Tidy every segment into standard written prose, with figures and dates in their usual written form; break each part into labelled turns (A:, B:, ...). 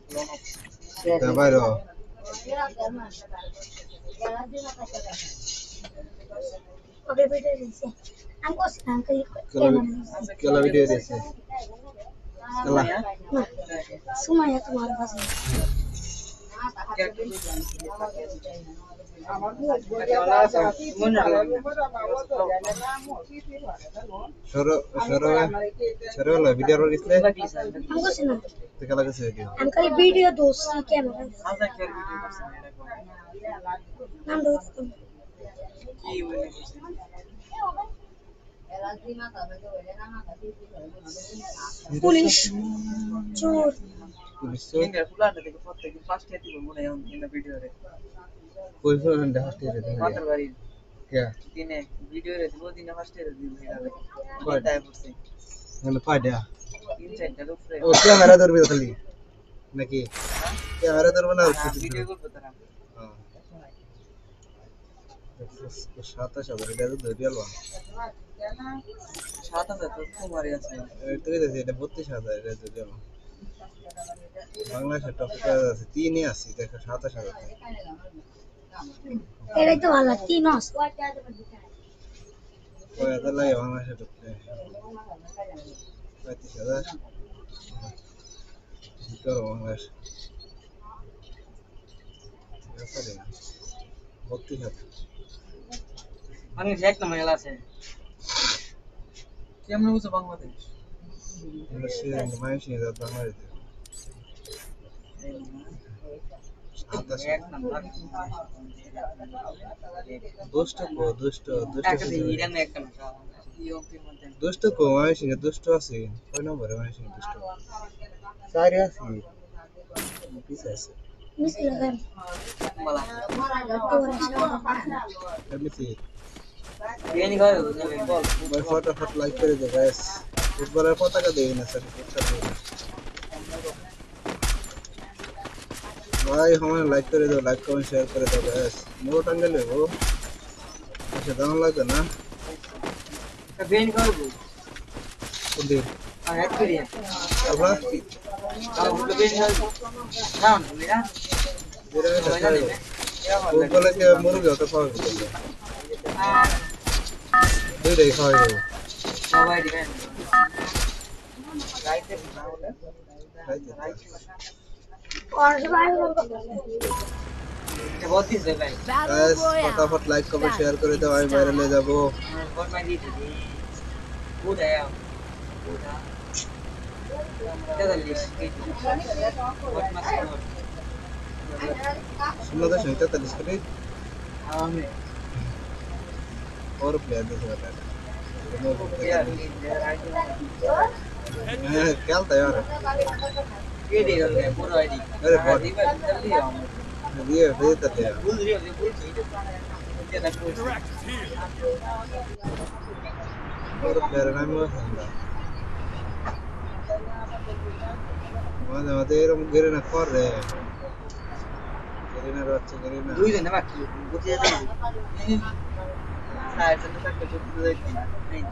A: তা বাইরো
B: ওকে ভিডিও দিছে আমকো আঙ্কেল
A: কেলা ভিডিও দিছে কেলা
B: সুমাইয়া তোমার কাছে
A: সরো সরো সরো লা ভিডিও দিছে
B: আমকো না
A: তো কেলা গেছে ভিডিও
B: আঙ্কেল ভিডিও দোস্তি ক্যামেরা নাম দোস্ত কি বলে পুলিশ চোর
A: পুলিশ কই ফোন দেখাতে রে কে
C: দিনে ভিডিও রে দিব দিনে ফার্স্ট এর দিন এটা তাই পড়ছে
A: মানে পাডা
C: তিন চারটা উপরে
A: ও ক্যামেরা ধরবে খালি নাকি ক্যামেরা ধরবে না
C: ভিডিও করব তারা
A: হ্যাঁ 27000 এটা তো ধরে আলবা
C: 7000 তো তোমারই আছে
A: এটা এটা 32000 এটা ধরে আলবা বাংলাদেশের টপ আছে 3 আছে দেখো 27000
B: এটাই তো ভালো তিনস
A: ওই এটা লাগে বাংলাদেশের টপ 35000 করো বাংলাদেশ আসলে 32000
C: আমি এক নাম্বার এলা আছে কেমন বুঝছো বাংলাদেশ
A: এটা সে মাইশি দা বাংলাদেশ
C: এক নাম্বার
A: দুষ্ট
C: একটা হিডেন একটা না ইওপি মধ্যে
A: দুষ্ট কো মাইশি দুষ্ট আছে কয় নম্বরে মাইশি দুষ্ট সারি আছে পিছে আছে
B: মিস লাগান
C: বলা
A: এমনি
C: এনি গায় বল
A: ভাই ফটাফট লাইক করে দে গাইস ফুটবলের পতাকা দেই না স্যার ভাই हमें लाइक করে দাও লাইক কমেন্ট শেয়ার করে দাও গাইস মোর টাঙ্গলে ও আচ্ছা দাম লাগবে না
C: বেন করব
A: কোনদিন
C: আর এক করি
A: আবার
C: আর বেন করব না মেরা
A: ফুটবলে কে মুরগি হতে পারবে দুইটাই খাওয়াই দেবো
C: সবাই দিবেন রাইতে না হলে
B: और भाई
C: ये बहुत ही है भाई
A: गाइस फटाफट लाइक कमेंट शेयर করে দাও আমি বাইরে নিয়ে যাব
C: और मैं दी थी वो है क्या लिस्ट बहुत मस्त
A: सुनो तो संख्या 43 करी
C: हां में
A: और प्लेयर दे रहा
C: यार
A: है क्या तैयार है
C: ये दे रहे हैं पूरा आईडी
A: अरे बहुत
C: जल्दी आओ
A: ये देते हैं
C: भूल रही हो भूल चाहिए ये ना कोई
A: और प्लेयर नाम है मादे এরকম গেরে না করে গেরে না রাচ্ছে গেরে না
C: দুই জন বাকি বুঝে যাবে সাইড থেকে একটা ছোট দেখতে না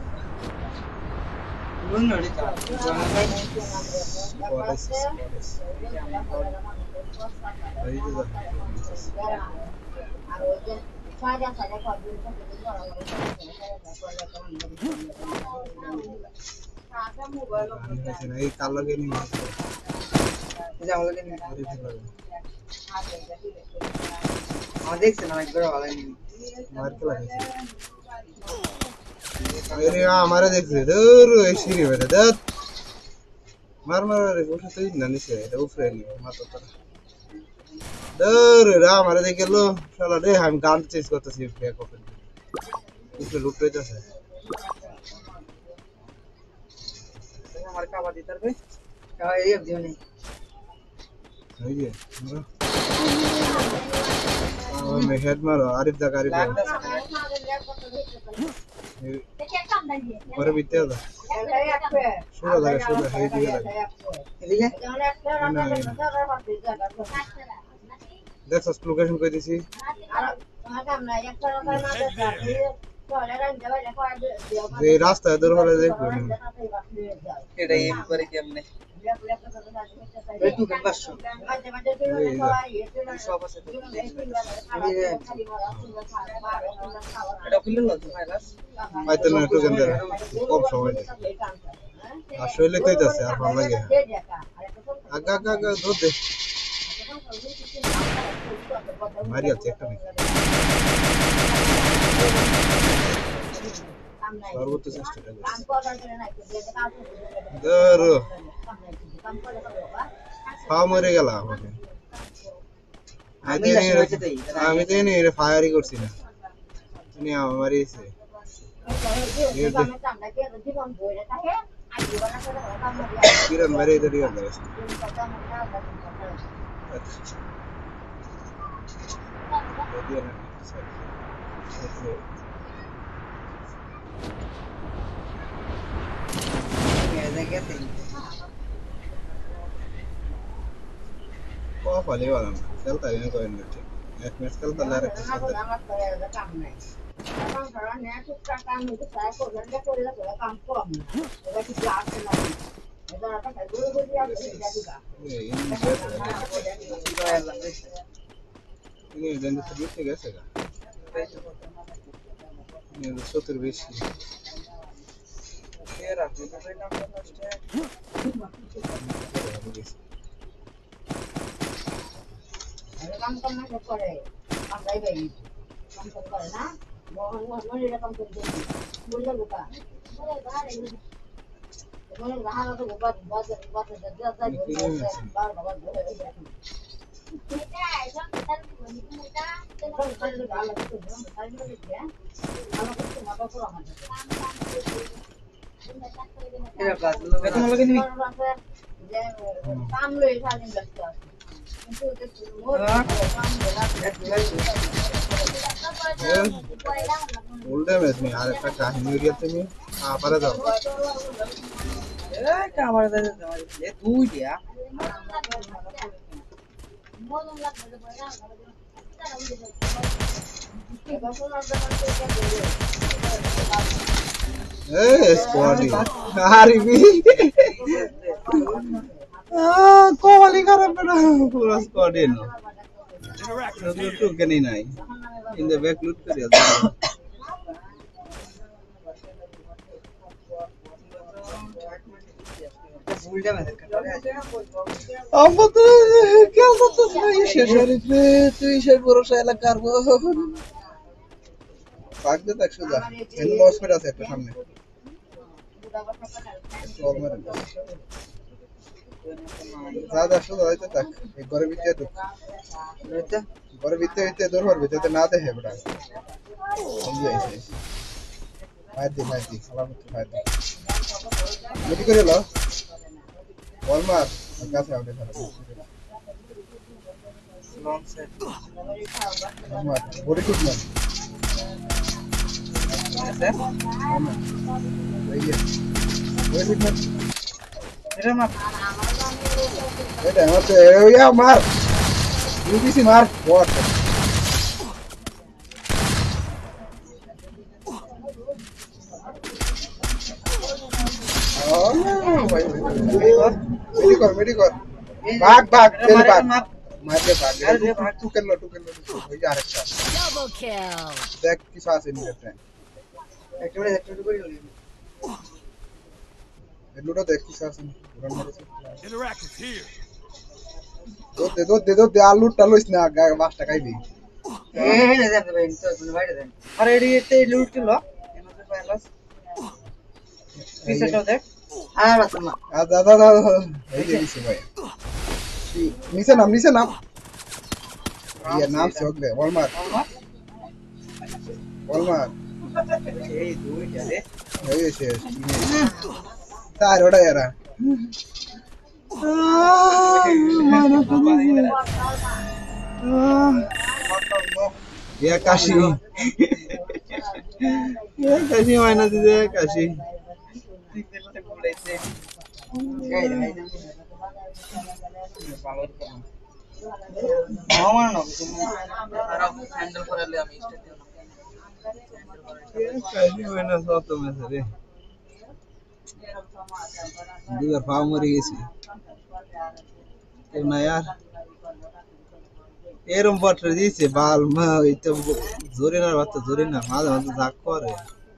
C: নুন নড়ে তা
A: এই যে এই কালো কে নিয়ে
C: যা আমাকে আমার দেখছেন অনেক বড় ভালো নেই
A: मार के लगे अरे हमारे देख ले दूर ऐसी बेटा दत मार मार रे वो तो इतना नहीं से वो फ्रेंड मातो तो दूर रा हमारे देख लो साला रे हम गान चेंज करते सी बैक ओपन उसने लूट रहे थे
C: हमारे का बात इधर पे क्या ये दियो नहीं
A: सही है मैं हेड मारो आरिफ दा आरिफ और बीते होता शुरू है दिया
C: এদিকে
A: देख सस लोकेशन कोई दिसी ये रास्ता इधर वाले देखो
C: এটা এই করে কেমনে এই টু ক্যানভাস
A: এই
C: সব আছে তো এটা খুললে লজ্জা ভাইরাস
A: পাইতে না একটু কেন কম সময় নেই আসলে কইতাছে আর ভালো লাগে আগা আগা আগা ধর দে মারি আছে একটা নেই সর্বোচ্চ চেষ্টা ধরো পা মরে গেল আমাকে আমি তো এনে ফায়ারই করছি না উনি আমার মারিয়েছে কিরণ মারিয়ে তো রিয়াল দেবে Paling malam, kalau tadi kau yang ngerti, match kalau tak lari ke sana. Ini dan itu juga sih kan? Ini ada sotur besi.
B: काम करना से पड़े हम गई गई काम तो करना मोहन मोहन ये काम कर दे बोल दे बुका बोले बाहर बोले बाहर तो बात बात बात ज्यादा बार बार बोले बेटा ऐसा पता नहीं बेटा तो कर दे गाल तो कर दे क्या हम कुछ मत करो हम
C: এরা কাজ বেতন লাগে নি
B: काम लो ऐसा नहीं लगता
A: उल्टे मैच में यार एक काहिनी रियल से में पर जाओ
C: এ কামার দে এ তুই দিয়া
A: स्क्वाड हारी भी कोहली खराब बेटा पूरा स्क्वाड है ना तो के नहीं इन द बैक लूट कर दिया
C: উল্টা মেরে করে
A: अब तो क्या होता है ये शरीफ तू इसे भरोसा এলাকার भाग दे तक सुधा इन लॉस में আছে একটা সামনে और मेरे ज्यादा सुधा होते तक एक घरे ভিতরে ঢুক
C: এটা
A: ঘরে ভিতরে দূর হওয়ার ভিতরে না দেখে বড়া এই আছে মার দি সালামত মার দি মুটি করে লো বল মার কাছে আউটে ধরে
C: লং সেট
A: মার বডি টুক মার
C: আছে
A: এই বডি মার
C: এটা মার
A: এটা আমার তো এরিয়া মার ইউবিসি মার বট मेडिकल भाग चल भाग मार दे भाग तू कर लो वही आ रहा
D: Double kill.
A: देख किस पास नहीं रहते हैं
C: একটু করে লই
A: लूडो देख किस पास रन मारे से
E: Interactive here.
A: दो आलू टालो इसने वास्ता खाई
C: এই না দেন ভাই তো তুমি বাইরে দেন আরে এতে লুট ছিল এমন ফাইলাস পিছাটাও দেখ আর বাস না
A: दादा এই যে দিছে ভাই নিচে নাম ये नाम से हो गए वॉलमार्ट
C: এই দুই যারে
A: এই সে তার ওটা यार ये काशी मायना दे काशी
C: ঠিক দেখতে ঘুরাইছে এই রে ভাই ভালো করে মামা তুমি তারা হ্যান্ডেল করলে আমি স্টেট
A: काशी मायना सो तो में से দুইবার পা মরে গেছি কেউ না यार এরম বটরে দিয়েছে বাল মা এটা জোরে না বাচ্চা জোরে না মাঝে মাঝে ঝাঁক করে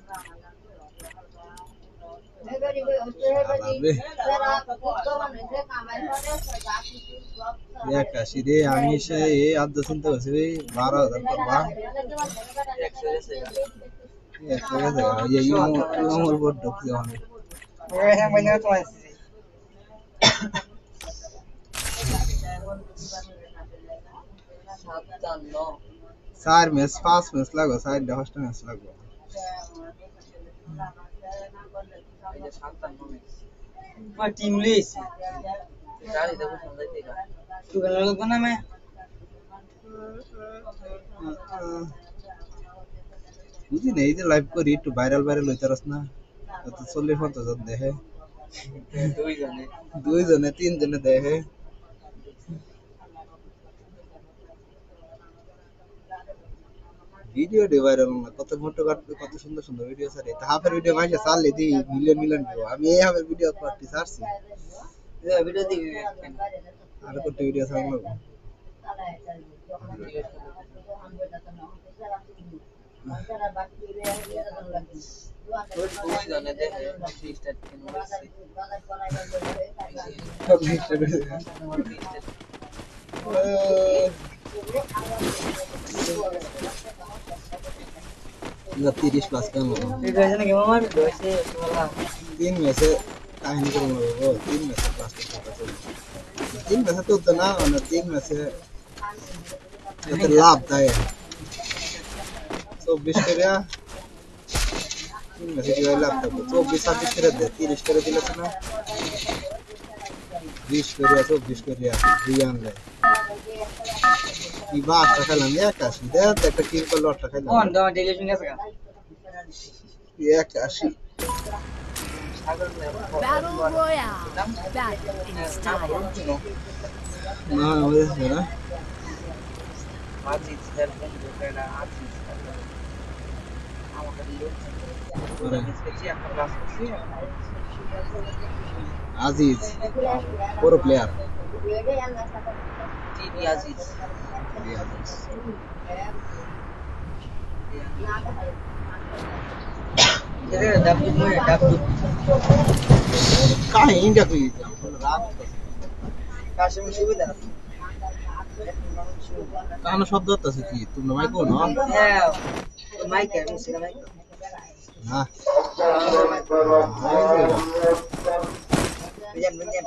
A: একাশি রে আমি সে এই আদ্য চিন্তা করছি 12,000 করবা একশো গেছে এই ইমর বোর্ড ঢুকছে অনেক চার ম্যাচ 5 ম্যাচ লাগবে 4-5টা ম্যাচ লাগবে
C: टीम लीस गाड़ी देखो समझ देगा तू कर लोग ना मैं
A: বুঝি নেই যে লাইভ করি একটু ভাইরাল ভাইরাল হইতে পারছ না তো 40-50 জন দেখে দুইজনে তিনজনে দেখে ভিডিও ডে ভাইরাল না কত মোটো কাটবে কত সুন্দর সুন্দর ভিডিও ছাড়ে তা হাফের ভিডিও মাইছে চাললে দি মিলিয়ন মিলিয়ন ভিউ আমি এই হাফের ভিডিও করতে ছাড়ছি
C: ভিডিও দিবি
A: আর কত ভিডিও ছাড়লো Nggak 30 plus kan lo.
C: Biasanya gimana dosa malah.
A: Tin biasa kain ko lo. Tin biasa plus kan. Tin biasa tuh tenang, ana tin biasa itu lab tayo. So 20 kaya. Tin biasa jual lab tayo. So 20 kaya deh. 30 kaya dilas na. 20 kaya so 20 kaya diyan le. Iba asta khalam ya kashi de একটা কিল করলো একটা খাইলাম
C: কোন দাও delivery গেছে গা
A: 81
D: Battle Royale. Back in style.
A: না আমাদের না
C: আজি স্যার কোন দোকানা আজি আমাকে দিলো
A: ওরে
C: স্পেশাল একটা ক্লাস করছি
A: আজিজ পুরো প্লেয়ার
C: টিভি আজিজ Jadi dapur mu dapur.
A: কাহিনী ইন্ডিয়া কই রাত
C: Kasih সুবিধা
A: কারণ শব্দ হচ্ছে কি তুমি মাই কোন
C: হ্যাঁ মাইক আমি সিনা মাইক
A: না
C: Bijan bijan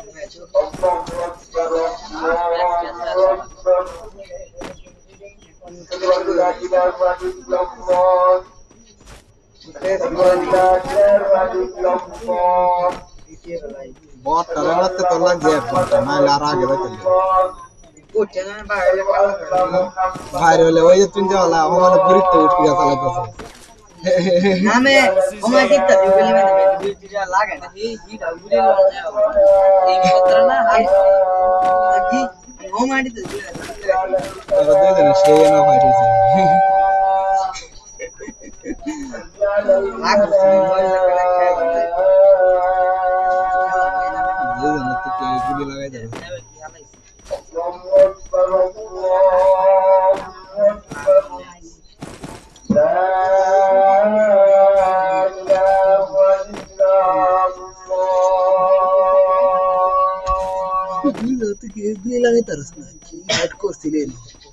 A: बहुत तरह से तो लग गया मैं ला रहा है
C: Udah kan bahaya kalau
A: বাইরে হলে ওই যে তিনটা वाला আমাদের বিরক্ত উঠে গেছে লাগতেছে
C: Name, omai kita juga lima nama dia laga na hi da gure lo na ei patra na lagi omai itu
A: তারা দুইজনে সেই না ফাইটেছে
C: lagu semua
A: দুইজনে তো গুলি লাগাই দেবে গুলি লাগাই তারস না কি হাইট করছিলেন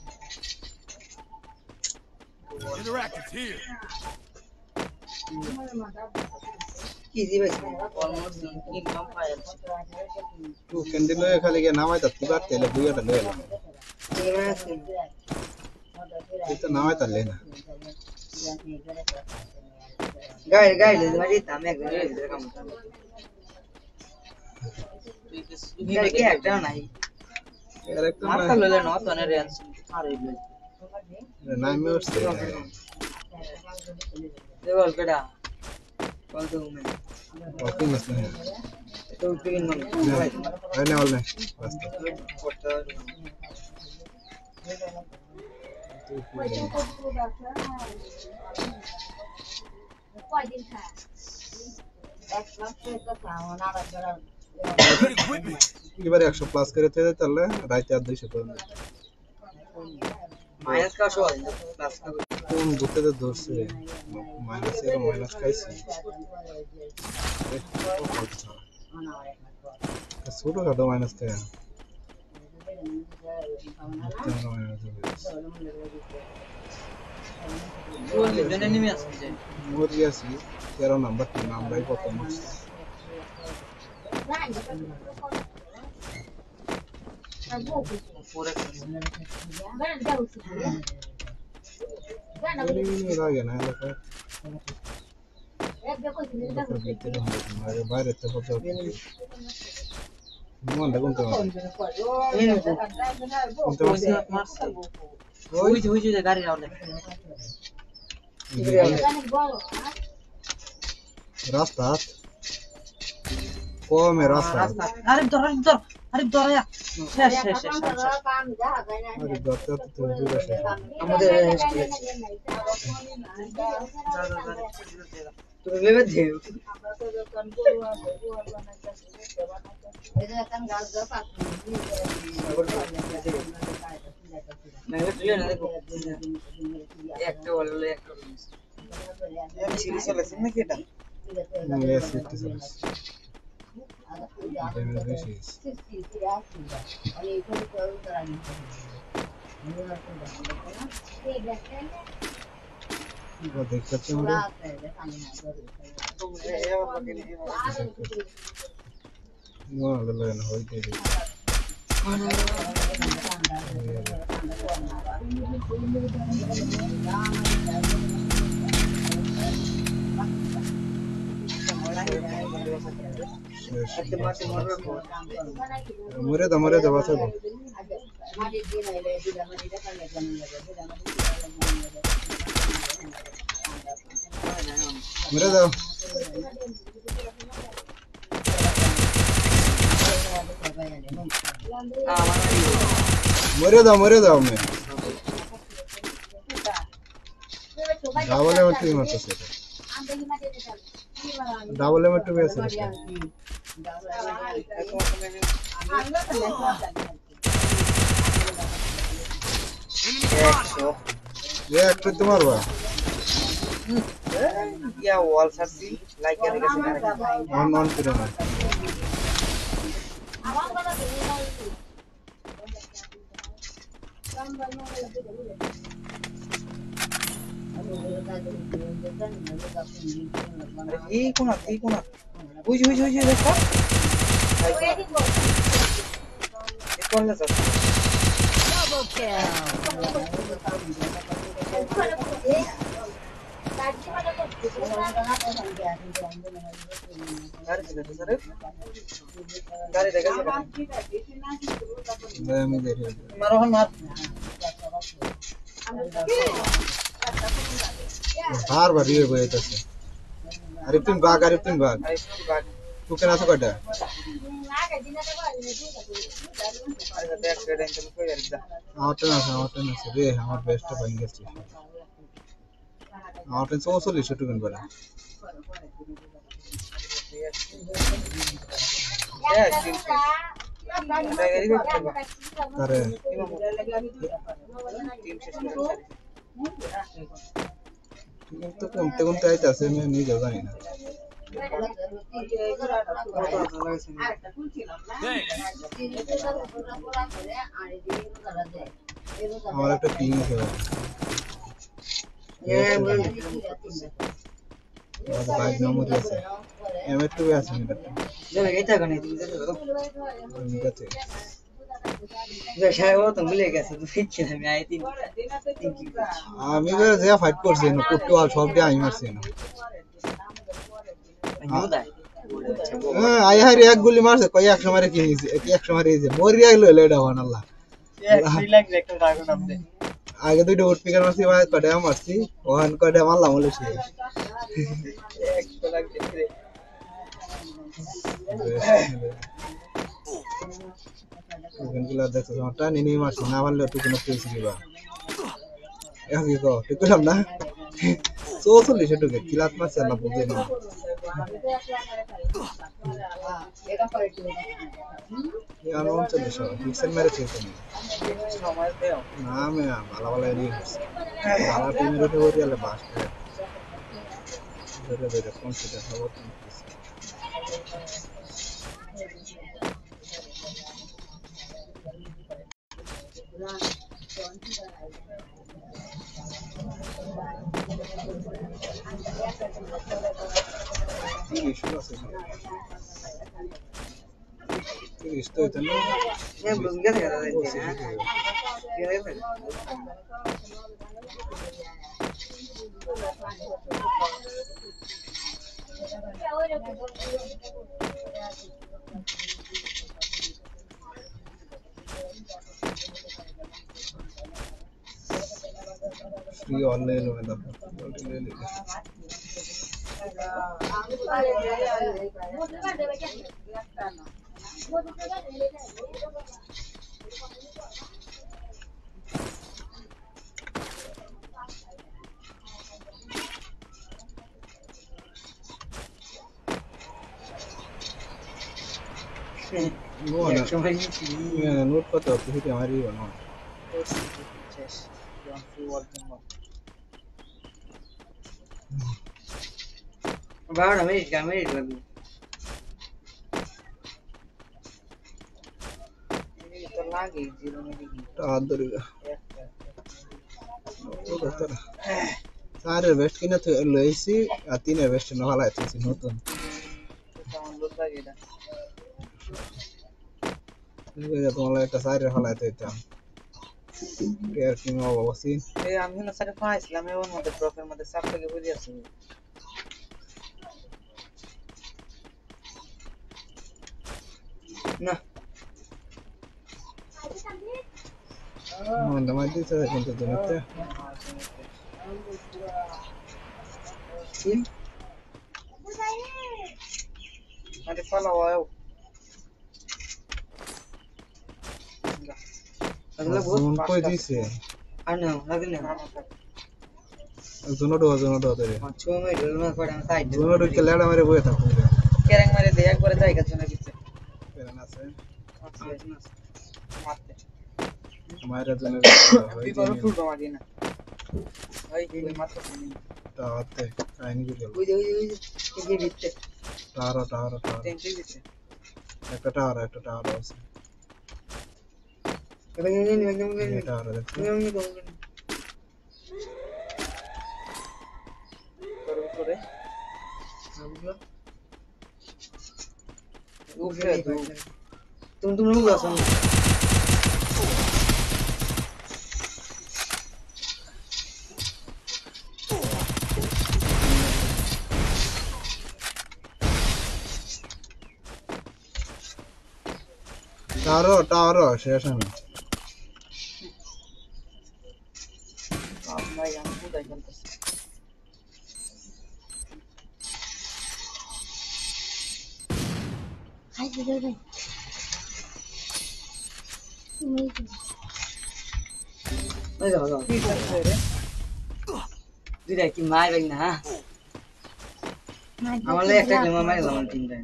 E: Interactive here.
C: easy bhai almost in come file
A: তো ক্যান্ডেল লয়ে খালি গিয়ে নামাই তাতি বার তেলে বুইয়াটা লয়ে এলাম এটা নামাই তালে না
C: guide mari tame gare kam ini ke একটা নাই
A: ক্যারেক্টার
C: মাথা
A: না
C: ললে ন তনে রেঞ্জ আর এই
A: নামে উঠছে
C: দেবল কেডা কল তো মে
A: ওকে মত না
C: তো পিন মন
A: হয় না বললে বাস
E: Good equipment.
A: এবারে 100 প্লাস করে তেলে তাহলে রাইতে আর 200 করে
C: মাইনাস কাজ হয় প্লাস
A: কোন গুতেতে ধরছে মাইনাস এর মাইনাস খাইছি ছোট খাটো মাইনাস খায়
C: জনে নেমে আসছে
A: মরি আছি 13 নাম্বার আমরাই প্রথম লাগে না বাইরে তো মনটা কোনটা
C: ওই যে গাড়ি রাউন্ড
A: রাস্তা কমে রাস্তা
C: আরে ধর ইয়া শেষ
A: আরে দরতে তো দূরে শেষ
C: আমাদের তুমি ভেবে দেও মেরে দিলে না দেখো একটা বললে একটা ছিড়ি চলেছে নাকি এটা
A: Yes, it is. Damage বেশি দেখতে আমরা না হইতে মরে দাও বাঁচাবো মরে দাও মরে দাও মে ডাবল এমএট কি মারতেছে ডাবল এমএট টু আছে ये एक्टर तुम्हारा बा
C: या वॉल सरसी लाइक करेगा
A: ऑन करो ना
C: ये कौन हुई देखो ये कौन है सर
D: Double kill.
C: गाड़ी देखा सर
A: मैं दे रही हूं
C: मारो हम मार
A: बार बार ये बोले तसे अरे तुम भाग तू केना सो कटा ऑटन আছে রে আমার বেস্ট ভাই গেছে ऑटन 140 শুটুন বলা আরে তো কোনতে আইতাছে আমি নিজে জানি না আমার একটা পিং আছে বাইক নাম্বার আছে এম2 আছে এটা
C: जब এটা গনে তুমি দেখো
A: নিকাতে
C: যে শায় ও তো ভুলে গেছে তো ফিরছে আমি আই তিন
A: আমি যে ফাইট করছি না কুটওয়াল সব দিয়ে আমি মারছি না আই হারি এক গুলি মারছে কই 100 মারে কি হইছে 100 মারে হইছে মরি আইলো লেডা হন আল্লাহ
C: এক লাখ একটা ড্রাগন আপনি
A: আগে দুইটা উট পিকার মারছি ভাই কডা মারছি ওহান কডা মারলাম বলে সে
C: এক লাখ দেখে
A: গনগুলা দেখছ ওটা নিনি মারছি না মারলে তুই কোনো পেয়েছি দিবা কি কো ঠিক করলাম না 140 টুকে কিলাত মারছে না বুঝে না
B: এটা করে একটু
A: ইয়ার অঞ্চলে সব পিক্সেল মেরে খেতে নেই
C: সময় দেও
A: না আমি ভালো ভালো এদিকে করছি ভালো টিমের উঠে পড়ি আলে বাস ধরে ধরে কনসিডার খবর করতেছি Estoy también.
C: pues ya se quedó de
A: Free online में दब ले ले वो ना नोट पता होती है कि हमारी बना
C: बाहर हमें कैमरे कर दी तो लागे जीरो में दी
A: आदरिगा तो डॉक्टर सारे वेस्ट की ना तो लेसी आती ने वेस्ट न वाला है थी नोटन
C: डाउनलोड लगेगा
A: ये तो वाला का सारे वाला है तो यार की में वो सी
C: ए আমি না সারে পাইছিলাম এর মধ্যে প্রফের মধ্যে সাপ থেকে বুঝি আছে না
A: no más dice de cuánto te mete
C: আরে ফলো अगला
A: जोन कोई दिसे
C: अनु लगने
A: जोनो दो तेरे
C: छो में ढोल में पड़ा साइड
A: जोनो के लेड़ा मेरे बोए था
C: केरंग मारे दे एक बार जाएगा जोनो पीछे
A: तेरा ना से
C: मारते
A: हमारे जोनो
C: अभी बारो फुल मार देना भाई कोई मत नहीं
A: ताते काई नहीं चल
C: ओए ये बीते
A: टारो
C: टेंशन बीते
A: एक टारो से
C: ये
A: टारो देख
C: करे ऊपर तुम लोग आसन
A: टारो शेष में
C: भाई हम खुद आई बनते
B: हाय दे दे
C: ओए जाओ दिदा की मार भाई ना আমালে একটা ক্লেম মারি লাম তিনটা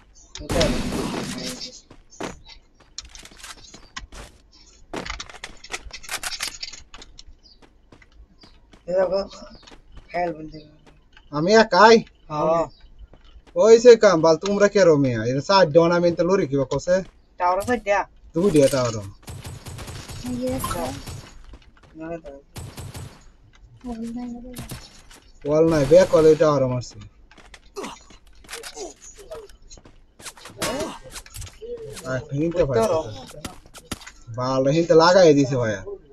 C: এদাগো খেল বলতে
A: আমি একাই
C: हां
A: ওইসে কাম বাল তোমরা কে রমে এর সাত ডনা মেন তো লরি কি বকছে
C: টাওয়ার पे দিয়া
A: তুই দিয়া টাওয়ার
B: ये
C: না তো
A: ওয়াল নাই বে কলে টাওয়ার মারছি আর হিনতে ভাই বাল হিনতে লাগাই দিছে ভাই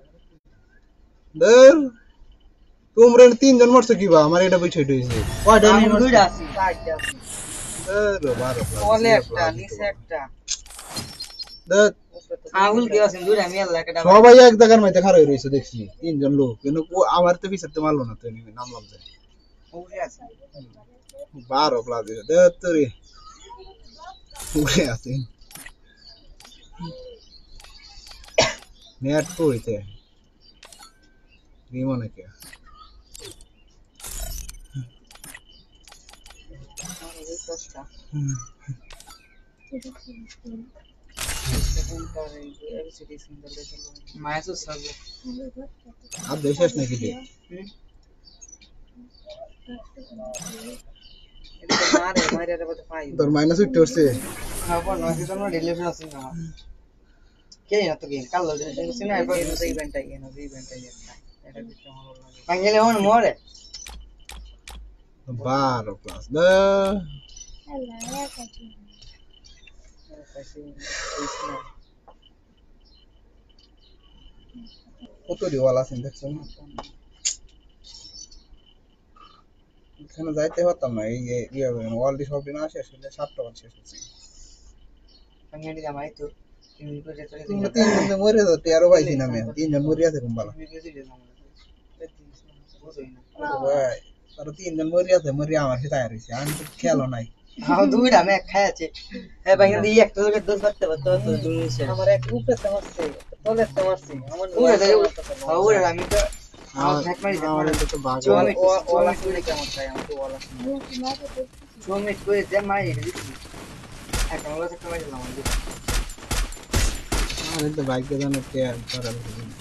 A: দর তোমরা তিনজন মরছো কি বা আমার এটা বইছে হইছে
C: ওই ডনি দুইটা আছে সাইড
A: দর বারো
C: ওলে একটা নিচে একটা
A: দর
C: আঙুল কি আছে দুইটা আমি আল্লাহ একটা
A: সবাই এক জায়গার মধ্যে খাড়া হয়ে রইছে দেখছি তিনজন লোক কিন্তু আমার তো পিছতে মারলো না তো নামলাম যে
C: ওরে আছে
A: 12 প্লাস দর তোরে উড়ে আছে नेट को इथे रीमोने क्या
C: সস্তা
A: হুম।
C: মায়াসও সাবো
A: আর দেশেস নাকি রে
C: এটা মারে মারে রে বতে পাই
A: তোর মাইনাস উঠতে উঠছে
C: খাবার নয় তো না ডেলিভারি আছে না কে না তো গেম কাল দিন সিনা এবার এই ইভেন্ট আই না ইভেন্ট আই এটা দিতে ভালো লাগে পাঙ্গেলে হন মরে
A: 12 প্লাস কত রিওয়াল আছেন দেখছেন না এখানে যাইতে পারতাম না এই যে ইয়ে ওয়ার্ল্ড সব দিন আসে আসলে 7টা বার শেষ হচ্ছে
C: পাঙ্গেলে জামাই তো তুমি করে চলে
A: তোমরা তিনজন মরে যাও 13 পাইছি না আমি তিনজন মরে আছে কুম্বালা ভাই আর তিনজন মরে আছে মরে আমার সাথে আয় রইছে আমি তো খেলো নাই
C: হাও দুইটা মে খাইছে এ পাঙ্গেলে এই একটা লোকের দোষ করতে পারতো তো দুনিয়া আমার এক উপরে মারছে তলে মারছে আমার ওরে আমি তো আমার হ্যাক মারি
A: আমার তো বাঘ
C: ওলা শুনে কেমন চাই আমার তো ওলা শুনে করে যে মারি দিছি একটা ওলা থেকে মারি দিলাম
A: আমার তো বাইক দিয়ে জানো কে করার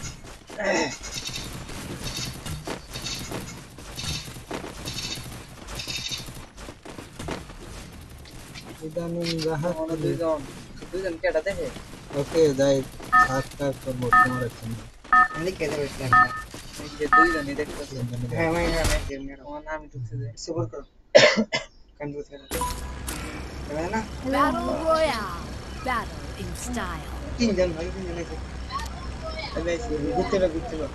A: ইদানিং রাহাত
C: দুইজন কেটা দেখে
A: ওকে যাই সাতটা করবো তোমার একটা
C: আমি কেটে বসলাম এই যে দুইজনই দেখতেছি হ্যাঁ আমি গেম আমার নাম ঢুকছে যে সুপার করো কনফিউজ করে তাই না
D: Battle Royale. Battle in style.
C: তিনজন ভাই তিনজন আছে আমি ভিতরে চলো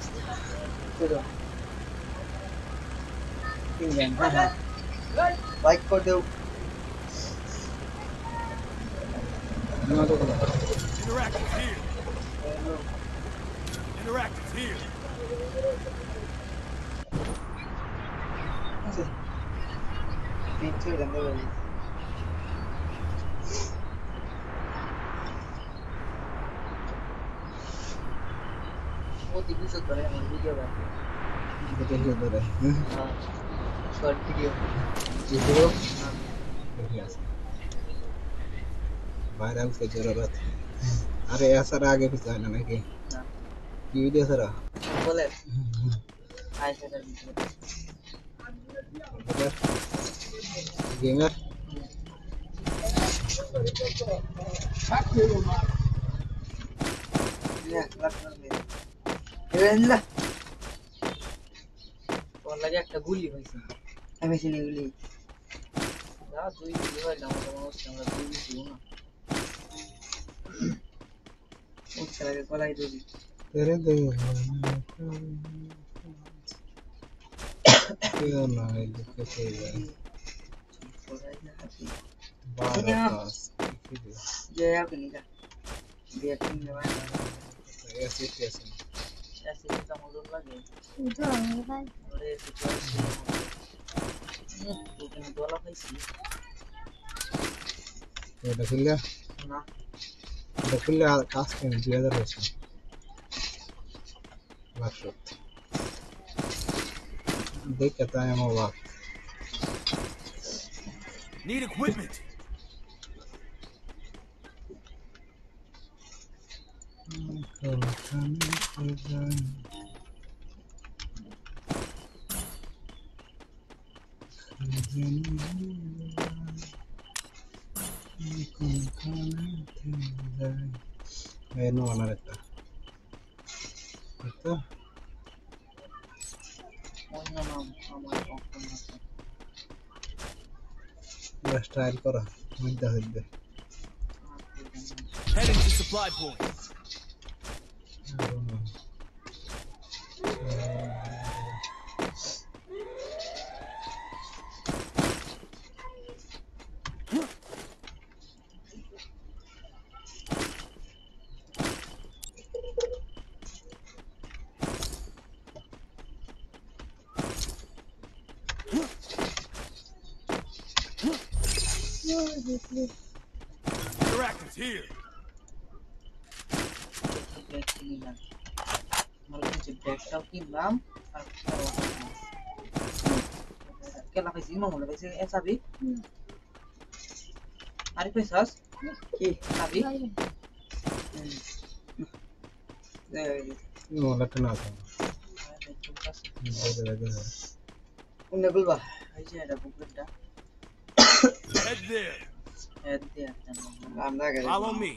C: তিনজন হ্যাঁ লাইক করে দাও
F: Interactive here. Interactive here.
C: নিচে গন্ধ বলি মোটি কিছু করে আমার ভিডিও বাকি
A: দেখে ধরে
C: শর্ট ভিডিও
A: ভিডিও দেখে আছে ভাইরাল से जरूरत अरे ऐसा आगे पीछे है ना कि
C: না
A: की वीडियो सर
C: বলে আইসা
A: गेमर
C: Ya, এবেনলা ওর লাগে একটা গুলি হইছে আমি চিনি গুলি না দুই গুলি হয় না আমরা দুই দিব না ও ছেলেকে কলাই দিবি
A: तेरे दे क्यों ना है कैसे है
C: কলাই না হাতি
A: 12 पास
C: যে আপনি না দিয়ে কিন দেওয়া
A: ऐसे कैसे
C: ऐसे तो मजूर लगे अरे तो तुम दोला पैसी
A: এটা খুললে
C: ना
A: এটা খুললে কাজ কেন 2000 হয়েছে লাস্ট देख कहता है हम वाह
F: Need equipment.
A: no ganar esta
C: অন্য নাম আমার অপশন আছে
A: ya style করা মধ্যে হইবে
F: Heading to supply point. Interactive here.
C: Bag কিনলাম আমার কিছু ব্যাগটাও কিনলাম আর কেলা পাইছি মামুলা পাইছি এসাবি আরে কইছস কি খাবি
A: ওলা কেনা আছে
C: কোন গুলবা এই যে এটা বুকটা
F: Head there.
C: এদ দিয়া
A: আমরা গেলে
F: Follow me.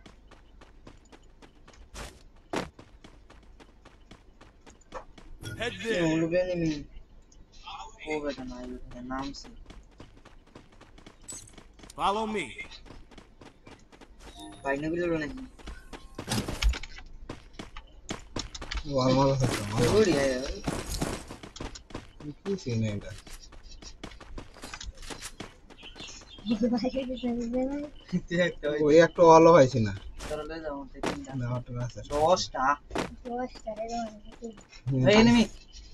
F: Head there.
C: উড়বে নি ও বেটা না এটা নাম সে
F: Follow me.
C: বাইনা গুলো নাকি
A: ওয়ালমাল আছে
C: ওড়ি আয়
A: কি সিনে এটা ওই একটা ওয়ালও পাইছি না
C: চলে যাও তিনটা
A: না ওটা আছে
C: 10টা এই এনিমি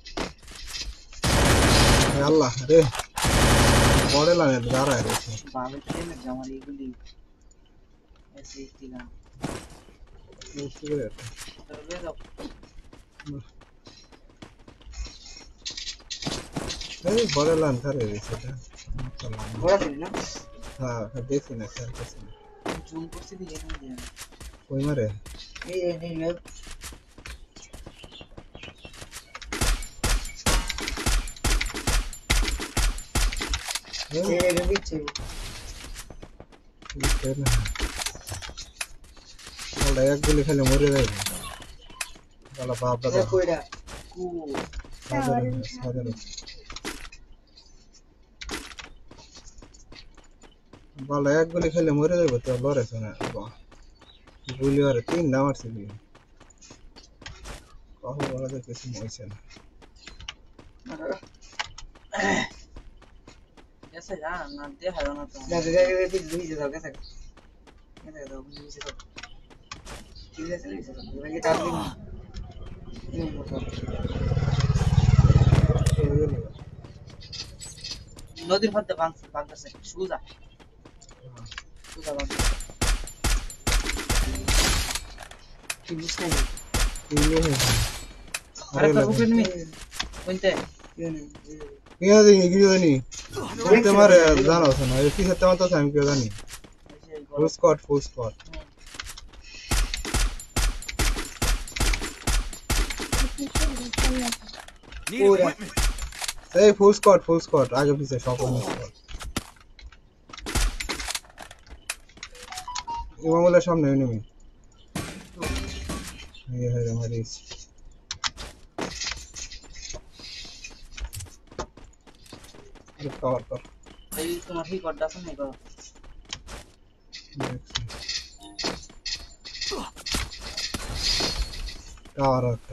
A: আল্লাহ রে বড় লাগে দাঁড়ায় রয়েছে
C: বাবে কেন জামার এগুলি এসে দিলাম চলে যাও
A: এই বড় লান করে রয়েছে এটা
C: বড় ছিল না
A: হ্যাঁ দেখছি না খেয়াল করছি না
C: জুম করতে দিয়ে না দিয়ে
A: কই মারে
C: এই এই এই বিচ্ছে
A: ওটা এক গুলি খেলে মরে যাবে বলা বাপ দাদা
C: কইরা কু
A: সাধারণ বলা এক গুলি খেলে মরে যাবে তো লড়েছে না গুলি আর তিন না মারছে কখন বলা যায় কিছু হয়েছে না
C: ऐसे यार ना दे है ना तो लगा के भी दूर जा कैसे कैसे तो दूर से तो ठीक है चलिए सर लगे तार भी নদীর মধ্যে বাংলাদেশে সুজা সুজা কি বুঝতে নেই আরে তো রুকে নি কোনতে
A: क्या देंगे क्यों नहीं कितने मारे जाना होता ना ये किसे तमाम तो टाइम क्यों जानी full squad
F: Need equipment.
A: say full squad आगे पीछे शॉप में squad इमाम वाला सामने एनिमी ये है हमारी कवर कर
C: এই তোমার কি করতে আছে না করো
A: कवर होता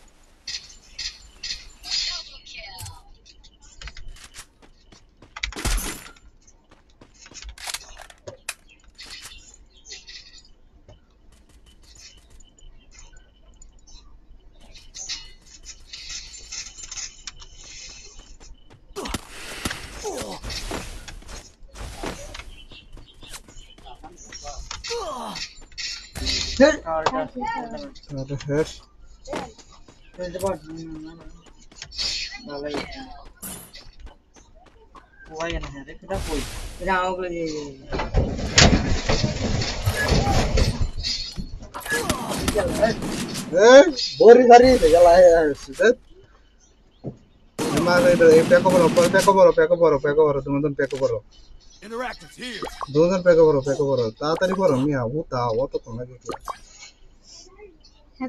A: अरे है
C: ফেলতে পার ভালোই কোয়াই না রে এটা কই এটা আমাকে
A: बोरी सारी चला है सुदत हमारे इधर एक पैको बरो तुम पैको बरो
F: Interactive's here.
A: दोनों पैको बरो तातारी बरो मिया होता वो तो तुम लगे क्या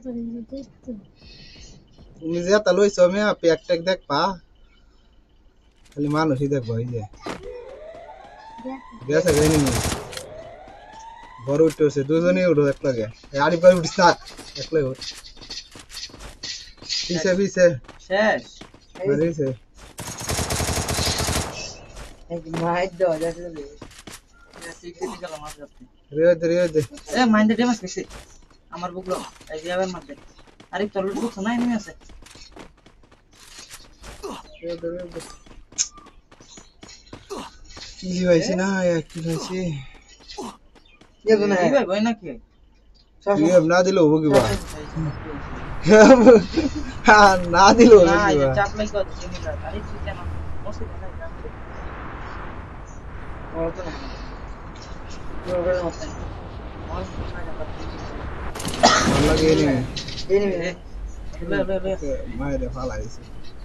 A: নিজে তা লইছ মিয়া প্যাক ট্যাক দেখ পা খালি মানুষই দেখ ভাই যে গেছে গেনি নি বড় উঠছে দুজনেই উঠো এক লাগে আড়ি করে উঠিস না একলাই উঠ পিছে
C: শেষ
A: মারিছে
C: এক মাইট দাও যাতে রে সিক্রেট গেল মার যাচ্ছে
A: রে দে
C: এ মাইন্ডে ড্যামেজ পেছে আমার বুকলো এই যে আবার মার দে আরে তোর বুক না এনিমি আছে
A: কি হইছে না কি হইছে
C: ये तो नहीं भाई ना कि
A: ये ना दिलो हो की बा हां ना दिलो हो
C: ना
A: की
C: ये
A: बा
C: चाप में को नहीं था अरे ठीक है ना मस्त है और तो नहीं
A: Allah gini.
C: Ini
A: Mai de fala isso.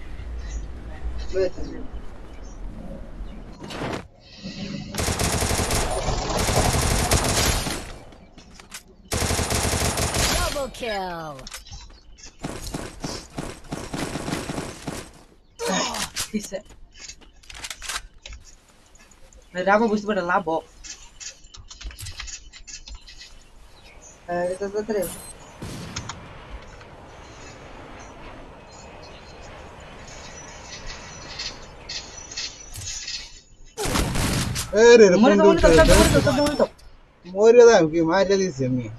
D: Double kill.
C: Bisa. Berapa bus pada labok? Itu terus.
A: Morir da que mais delícia minha.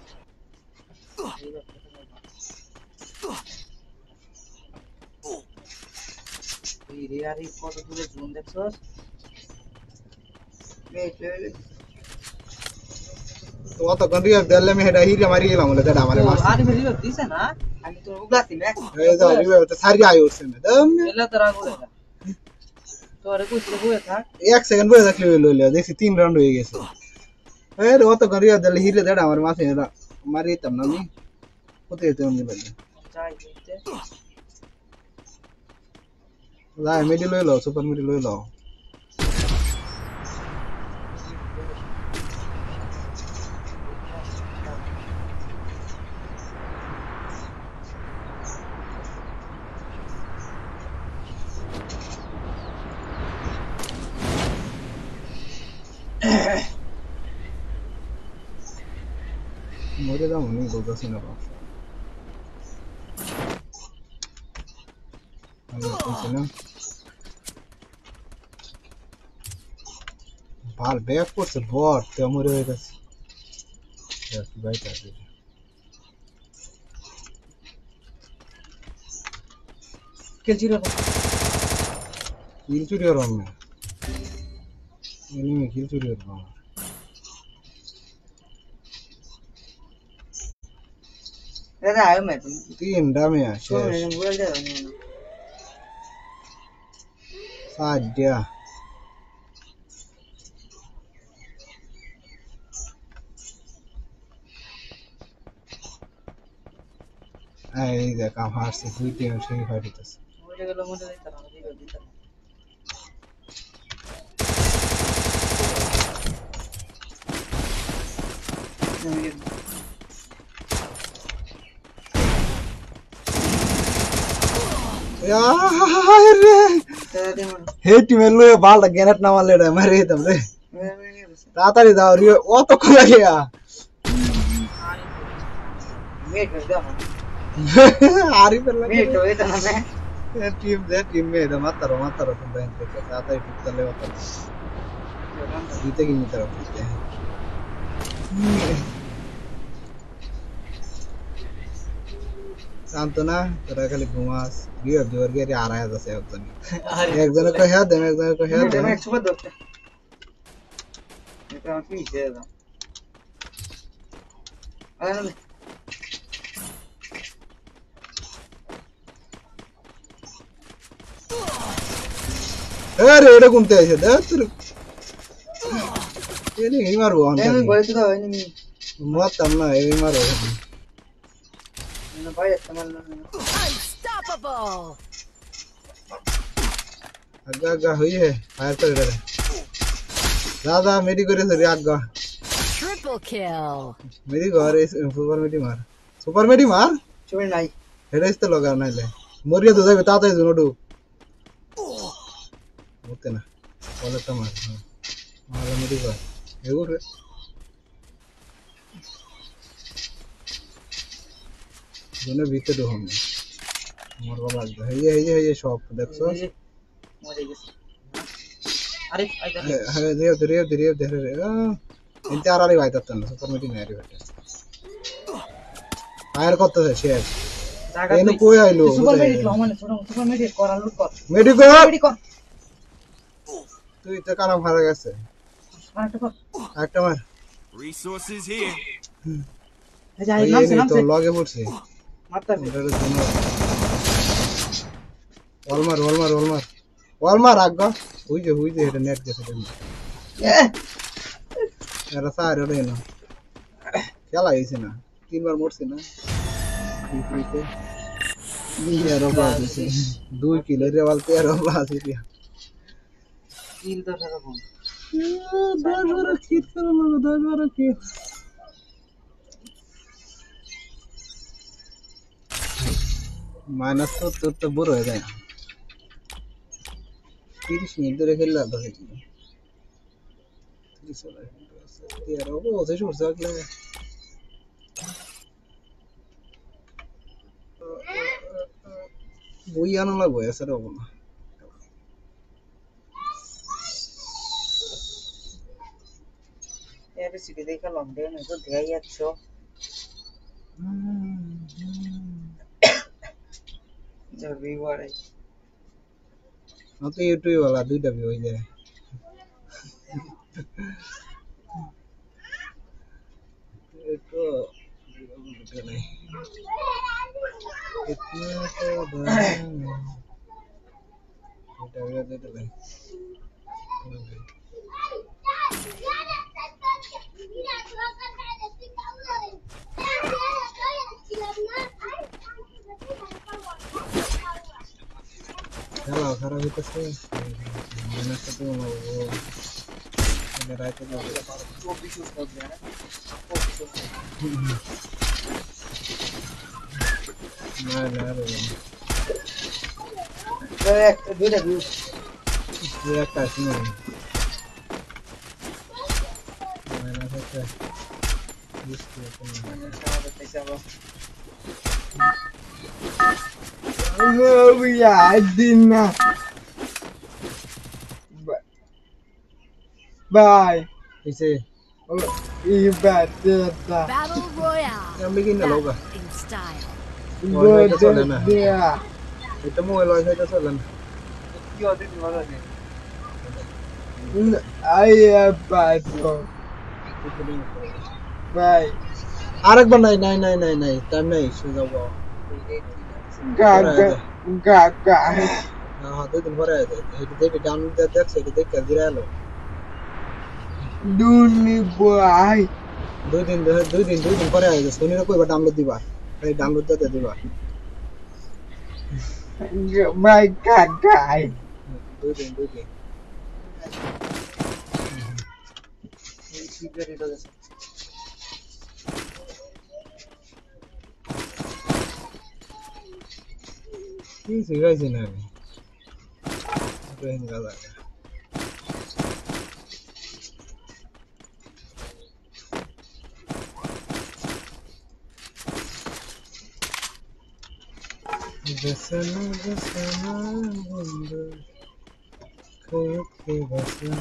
C: Ini hari foto dulu zoom দেখছস? Wait.
A: तो तो कंट्री दिल्ली में हेडा हीरे मारी गेला मुले तेडा हमारे मास
C: आदि रिव्यू दिसे ना आणि तो उगलाती ना
A: ए तो रिव्यू तो सारी आयो उससे में दम
C: एला तरह गोलेला तो अरे कुछ हुआ था
A: 1 सेकंड में देख ले देखी 3 राउंड हो गए से ए वो तो कंट्री दिल्ली हीरे तेडा हमारे मास हेडा मारी तब ना मी होते थे उनके बदले
C: चाय देते
A: ला मिडिल ले लो सुपर मिडिल ले लो मोरे da नहीं बोलता सुना बात अरे सुना बाल बैक को से बहुत ते मोरे का यार की बात है
C: के जीरो
A: किल चुरी और हम एनिमी किल चुरी और हम
C: दादा आयो मैं तुम
A: 3 डैमेज है
C: तो मैंने बोल दिया
A: साड्या आई दे काम हार से हुई टीम से फाइट होता है
C: मुझे गलो मुझे देता ना मुझे देता
A: यार हेट में लो बाल गैनेट ना वाले रे मरे तब रे तातारी दाव रियो वो तो खुला गया
C: वेट कर दो
A: आरी पर लगे
C: वेट होए तना मैं
A: टीम में इधर मत करो तुम बहन के तातारी ठीक कर ले होता जीते की नहीं तरफ जीते हैं सांत्वना तेरा खाली घुमास रियो जोर के आ रहा है जैसे अब तो नहीं एक जन को है दे एक जन को है दे
C: मैं सुबह दोस्त मैं तो पीछे था
A: अरे एडे घूमते ऐसे दर ये नहीं मारो हम
C: मैं बोल तो नहीं
A: मत तमना ये मारो
C: मैं भाई इस्तेमाल
D: Unstoppable.
A: आगा हुई है फायर कर रहे दादा मेरी करे सर आगा
D: Triple kill.
A: मेरी घर सुपर मेडी मार
C: छोड़ नहीं
A: हेडे इस्ते लगा ना ले मोरिया तो जाए ताता है नोडू होते ना बोले तो मार मेरी घर ये गुड दोनों भीतर दो हमने मोर बाबा है ये शॉप देखो
C: मुझे अरे इधर
A: है देव देख रहे इंतजार वाली बात है ना सुपर मीटिंग है रे फायर करते है शेयर एनु कोई आइलो
C: सुपर मेडिक लो माने छोड़ सुपर मेडिक करा लूट कर
A: मेडिक तू इतना काना मार गए একটা মার
F: Resources here.
C: जाए नाम से
A: তো লগে পড়ছে
C: मारता है
A: ওয়ালমার আগা হুই যে এটা নেট গেছে এরা সারে রে না খেলা হইছে না তিনবার মরছে না ফ্রিতে এরা প্লাস হইছে 2 কিলো রে বলতে এরা প্লাস হইছে
C: কিল তো এরকম
A: 10 বার কিট করলো 10 বার কি মাইনাস তো বড় হয়ে যায় 30 মিনিট ধরে খেললা তো কি 30 তেরো বসে সরছে আগলে বই আনা লাগবে এসে হবে না
C: এবিসিডি দেখে লম্বে না তো দেই যাচ্ছো জরুরি বাড়াই
A: না তো ইউটিউব वाला দুইটা भी হই যায় तो नहीं इतना तो बेटा दे दे भाई चलो खराब है तो से मैंने तो वो मेरा तो
C: वो भी शूट कर दिया ना
A: ना रे
C: तो एक দুইটা ভিউ
A: ये একটা আছে না मैंने तो इसको
C: আমাদের পয়সা বল
E: We are dinner. Bye.
A: इसे
E: You better.
D: Battle Royale.
A: हम भी किन लोगा
D: In style.
E: Go there.
A: itu mau lo saya jalan
C: কি ওদের কি ভালো আছে
E: I am bad. Bye.
A: আরেকবার নাই টাইম নাই শুয়ে যাবো
E: Gaga.
A: হ্যাঁ 2 দিন পরে এটা দেখে ডাউনলোড দিয়ে দেখছে এটা দেখে দিরা এলো
E: Duni boy.
A: 2 দিন পরে আইছে সোনির কইবা ডাউনলোড দিবা এই ডাউনলোড দিতে দিবা
E: My gaga.
A: 2 দিন
C: এই সিগারেট এটা
A: কি শিখাইছি না আমি রহিম গাদা बसना बंद के बसना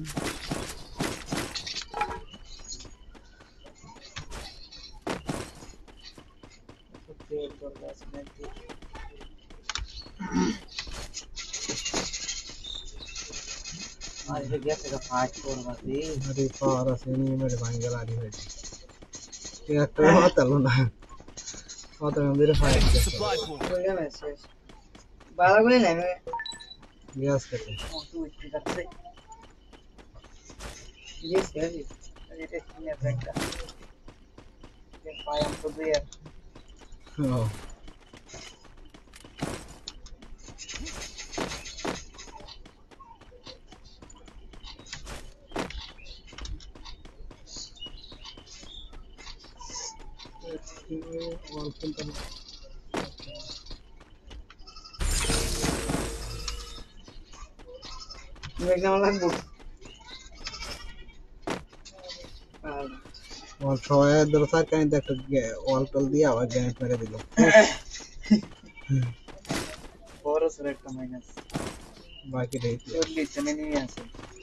C: তেল করবা সিমেন্ট आज ये गैस का फाट करवा दे
A: अरे पारा से नहीं मेरे भाई गला रही है ये तो होता लो ना होता मेरे फाइट
F: Supply point.
C: बोले मैसेज बाला बोले ना मैं
A: गैस करते
C: तू इतनी करते ये सही अरे ये किया बैठा ये पाया तो दे यार
A: हां और कौन
C: देखने लगबो
A: और छय दरसा कहीं देख ऑल टल दिया और गैस मेरे दिलो
C: फोरस रेट का माइनस
A: बाकी रही
C: चोली चने नहीं आसे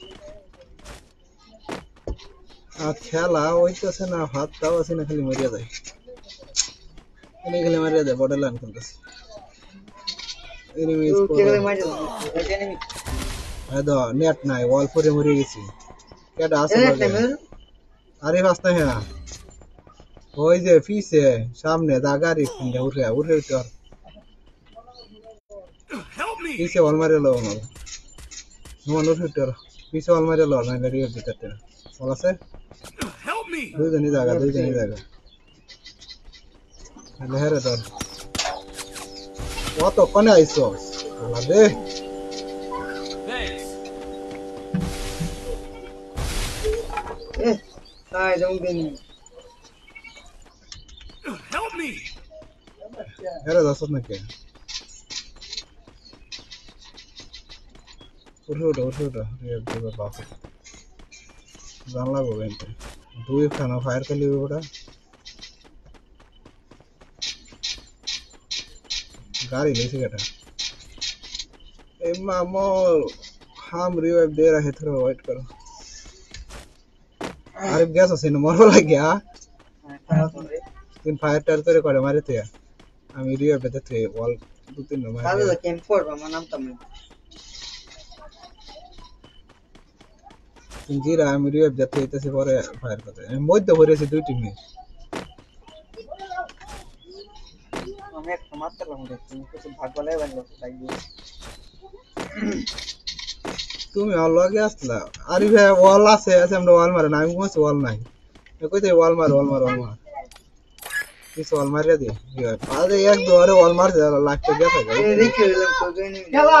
A: খেলা হইতেছে না হাতটাও আছে না খালি মরিয়া যায় খালি মরিয়া যায় বর্ডার লাইন খেলতেছে এনিমি
C: तू
A: স্কোর
C: केले मार दो एनिमी
A: আদা নেট নাই ওয়াল ফরে মরে গেছি কেডা আছে আরে বাস্তা হ্যাঁ ওই যে পিছে সামনে দা গাড়ি কিনে উঠে তোর
F: Help me!
A: পিছে ওয়াল মারে লো নো উঠে তোর পিছে ওয়াল মারে লো না গাড়ি দিতে বল আছে দুইজনই জায়গা হেরে ধর কতক্ষণে আইসস দে
F: Thanks.
C: তাই যাও দেনি
F: Help me.
A: হেরে ধরছস নাকি উঠো বাপ জানলা বলেন দুই খানা ফায়ার খেলি ওটা गाड़ी ले सिगटा ए मामो हम रिवाइव दे रहे थे थोड़ा वेट करो अरे गैस से नंबर वाला गया तीन फायर टेल करे मारे थे हम रिवाइव देते थे वॉल दो तीन नंबर
C: তাহলে তো ক্যাম্প করব আমার নাম তো আমি
A: तुम जी रहा हम रिवाइव देते थे से और फायर करते मध्य भरे से दुई टीम में
C: আমি একটা মারতাম দেখছি কিছু ভাগ বলাই বানলো লাগবে
A: তুমি আর লগে আসলা আরে ভাই ওয়াল আছে আমরা ওয়াল মারে না আমি কোন ওয়াল নাই কইতে ওয়াল মার কিছু ওয়াল মারিয়া দে আরে এক দুয়ারে ওয়াল মার যা লাগতে গেছে
C: এই দেখে এলাম কই নেই
B: খেলা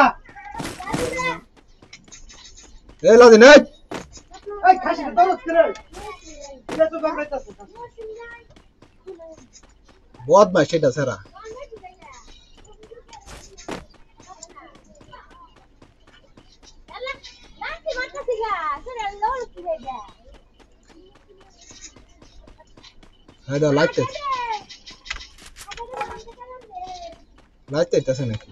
A: এ লাদি নাই
B: এই খাসি দৌড় করে এটা তো বাড়াইতাছ
A: বহুত মাছ এটা সারা هذا لايتت আছে নাকি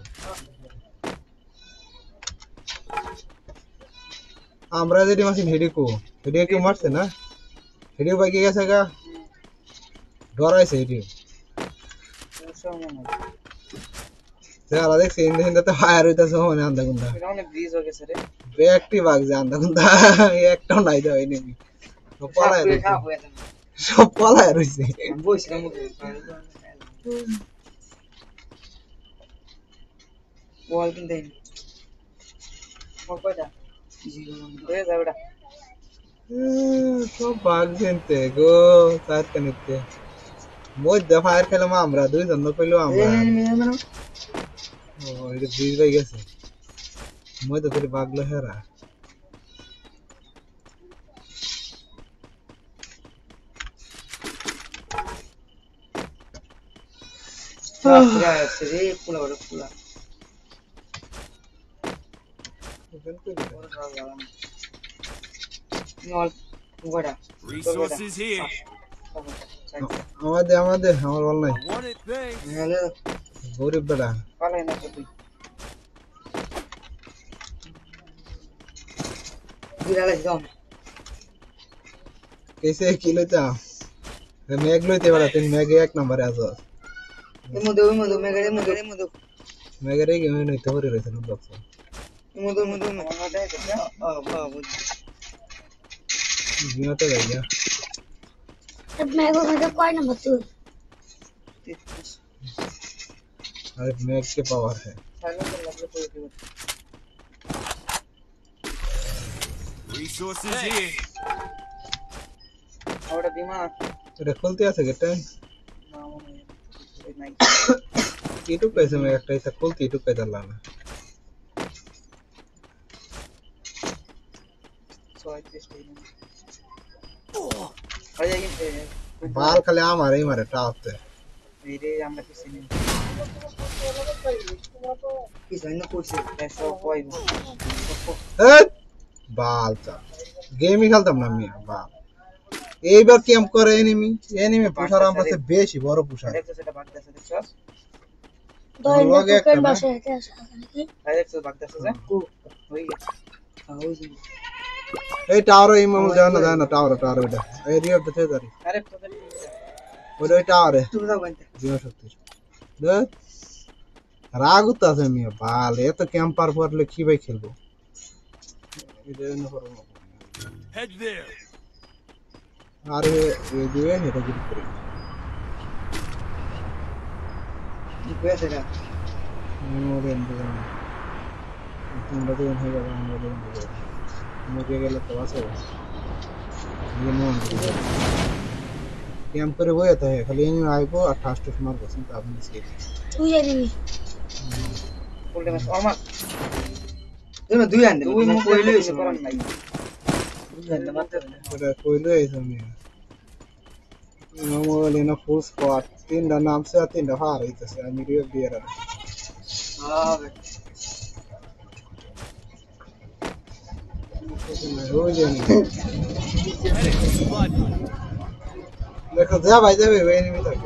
A: আমরা যেটি মাসিন হেডিকো মারছে না হেডিও বাইকে গেছে গা ডরাইছে হেডিও যারা দেখছে ইন্দে তো ফায়ার হইতাছে মানে আন্দা গুন্দা
C: এটা অনেক ব্রিজ হয়ে গেছে রে
A: ব্যাকটি বাগ যে আন্দা গুন্দা একটাও নাই দাও এনিমি সব পালায় রইছে
C: বসলাম বল কিনতে কয়টা হয়ে যাবে এটা
A: সব বাগ জেনতে গো চারটা নিতে মধ্যে ফায়ার খেলাম আমরা দুইজন কইলো আমরা ও এটা ব্রিজ হয়ে গেছে মধ্যে তোর বাগলো হেরা
F: Resources here.
A: আমাদের আমার বল নাই
F: Wanted things.
A: গরিব বেটা कैसे किलो था मैग लइते बड़ा तीन मैग एक नंबर आजो
C: মধু
A: मैगरे के मैं नहीं तो रे रे सन बक्स
C: মধু
A: जीना तो गया
B: मैं कोई नंबर 2
A: अरे मैग के पावर है
F: Resources here.
C: ওটা বিমান
A: এটা খুলতে আছে গেটটা
C: নাই
A: ইউটিউব পেছে मैं একটা এটা খুলতে ইউটিউব पे डालना ना
C: 36
A: बाल खाली हमारे ही मारे टापते
C: मेरे আমরা কিছু নেই কি জানি কইছে पैसा কই
A: ए बाल चा गेम ही খেলতাম না আমি বাল এইবার ক্যাম্প করে এনিমি পুষার আমরা কাছে বেশি বড় পুষার
C: দেখছো সেটা বাগদাছে দেখছস
A: লগে একটা
B: বাসে এটা আছে নাকি
C: দেখছো বাগদাছে যা হই গেছে
A: এই টাওয়ার এই মামু জানা টাওয়ার এটা এই রিয়ার দেখতে যারি
C: আরে তোদের
A: ওই টাওয়ার
C: তুমি দাও বলতে
A: জীবন শক্তি দেখ রাগ উঠতাছে মিয়া বাল এত ক্যাম্পার পড়লে কি ভাই খেলবো এটা না করব
F: Head there.
A: আরে এই দিয়ে হেটা গিট করে
C: কি কইছে না
A: মোরে এন্ড তোমরা তো হয়ে যাবে আমরা মরে গেলে তো আছে ক্যাম্প করে বয়ে তো খালি এনিমি আইবো আর ফার্স্ট টু মারবো চিন্তা আপনি সেই
B: তুই জানিবি
C: ফুলটা বাস আমার তুমি দুই আনতে দুই মুখ কইলে এসে করার নাই দুই আনতে মারতে
A: এটা কইলো এই তুমি নরমাল এনা ফুল স্কোয়াড তিনটা নামছে আর তিনটা হারাইতেছে আমি রিও দিয়ে রাখি
C: হবে
A: ওই জানি
F: Medic, blood.
A: দেখো যা ভাই যাবে এনিমি থাকে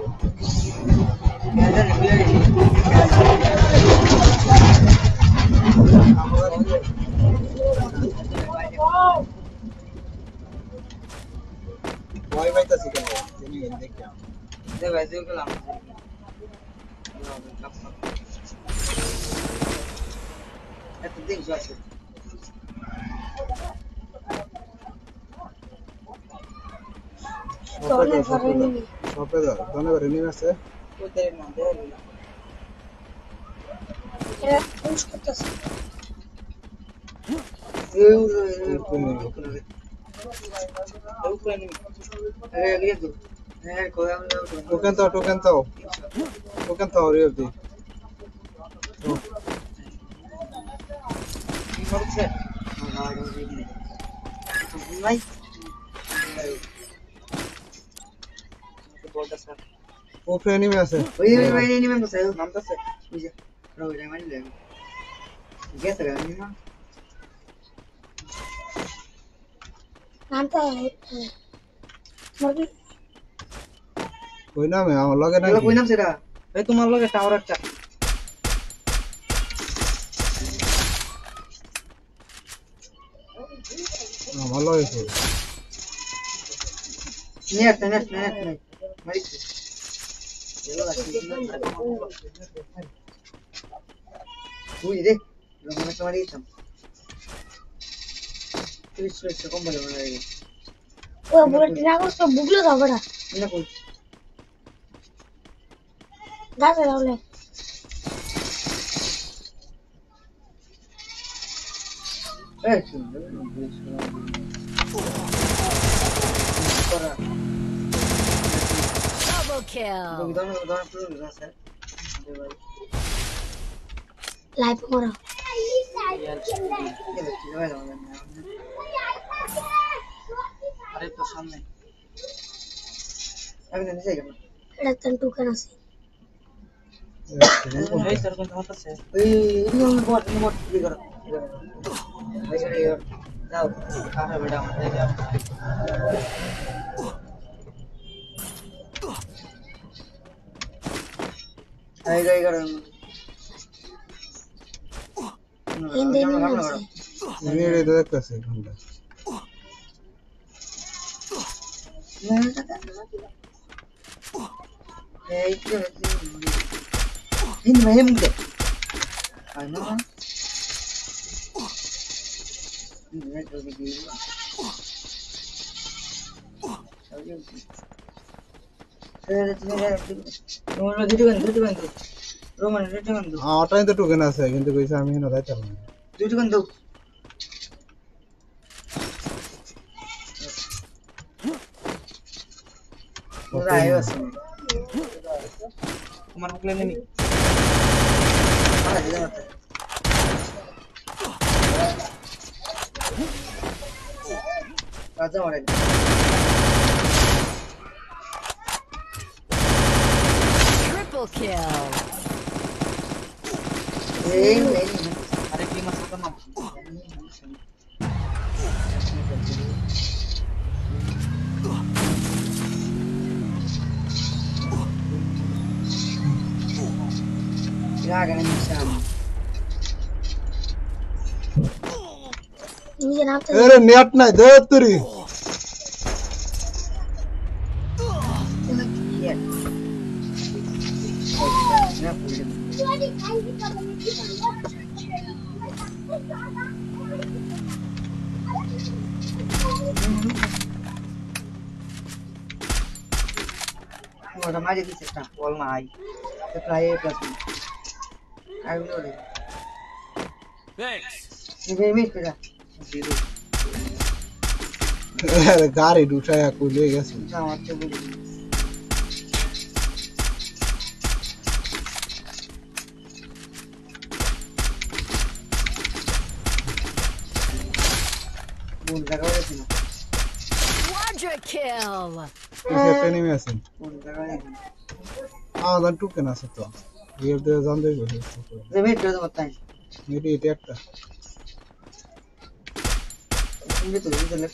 A: ভয় পাইতাছি কেন তিনি দেখি
C: দে ভাই দে গেলাম এত দিন যাচ্ছে
A: সপে দাও দোনো করে এনিমি আছে
C: কোথায় না দে
B: এটা পুশ করতেছে
C: এই
A: টোকেন তো রিও দি উপরে এনিমি আছে
B: নামটা মরবি
A: কই নামে আমার লগে নাই
C: কই নাম সেটা এই তোমার লগে টাওয়ার একটা
A: আমার লগে কই
C: নেট মারিছে তুই রে লগে তোমার দিতাম তুই সুইচ কম বলে মনে হয়
B: ও বুলেট না করছ বুগলো দাও বড়া
C: না কই
B: গাছে দাওলে
C: এই
D: Double kill.
B: লাইভ করো
C: আরে তো সামনে আমি না নিচে গেলাম
B: এটা তন টোকেন আছে
C: এই তোর কোন কথা আছে এই ইনি বট কি করো এই যাও কাটা বেটা আমাদের যাও এই করো
B: হিন্দি আছে
A: এনিমি দেখতেছে ঘন্টা
C: এই তো ইন মেম দে আই নো নেট ওকে দিয়ে
A: ওটাই তো টোকেন আছে কিন্তু কইছে আমি এনে যাইতাম না
C: তোমার মুখলে নেই রাজা মারে
D: Triple kill.
C: এই আরে কি মাছ তো না Dragon insan.
B: নিজে নামতে
A: এরে নেট নাই দে তুরি
C: Iya. Nah, boleh. Orang aja di sana, wall mai. Supply plus. I will know.
F: Thanks.
C: Ini pera. Zero.
A: আরে গাড়ি উঠায়া কইলে গেছে
C: Sama tu boleh. কোন জায়গা হয়েছে না
D: Quadra kill.
A: কিছু একটা নেমে আছেন
C: কোন জায়গায়
A: আমাদের টুকে না আছে তো রিয়েল দিয়ে জান দেই বসে
C: যে মেট্রো তো তাই
A: মেরি এটা একটা
C: তুমি তো বুঝলে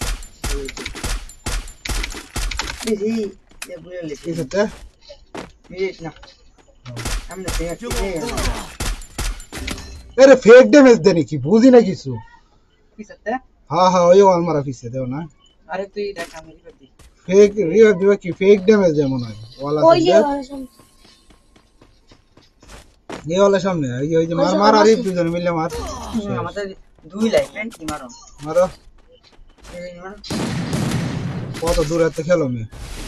C: দিদি যে বুঝলে
A: কিছু একটা
C: মিনিট না আমরা তো
A: আরে ফেক ড্যামেজ দেনি কি বুঝি না কিছু
C: কি সত্য
A: হ্যাঁ হ্যাঁ ওই ওয়াল মারা পিছে দেও না
C: আরে তুই দেখা মেরি করদি
A: ফেক রিভাইভ দিবা কি ফেক ড্যামেজ যেমন হয় ওয়ালা এই ওয়ালা সামনে ওই যে মার মার আরে দুজন মিলে মার
C: আমাদের দুই লাইফ ফ্রেন্ড কি মারো
A: মারো
C: এই মারো
A: কত দূর এত খেলো মে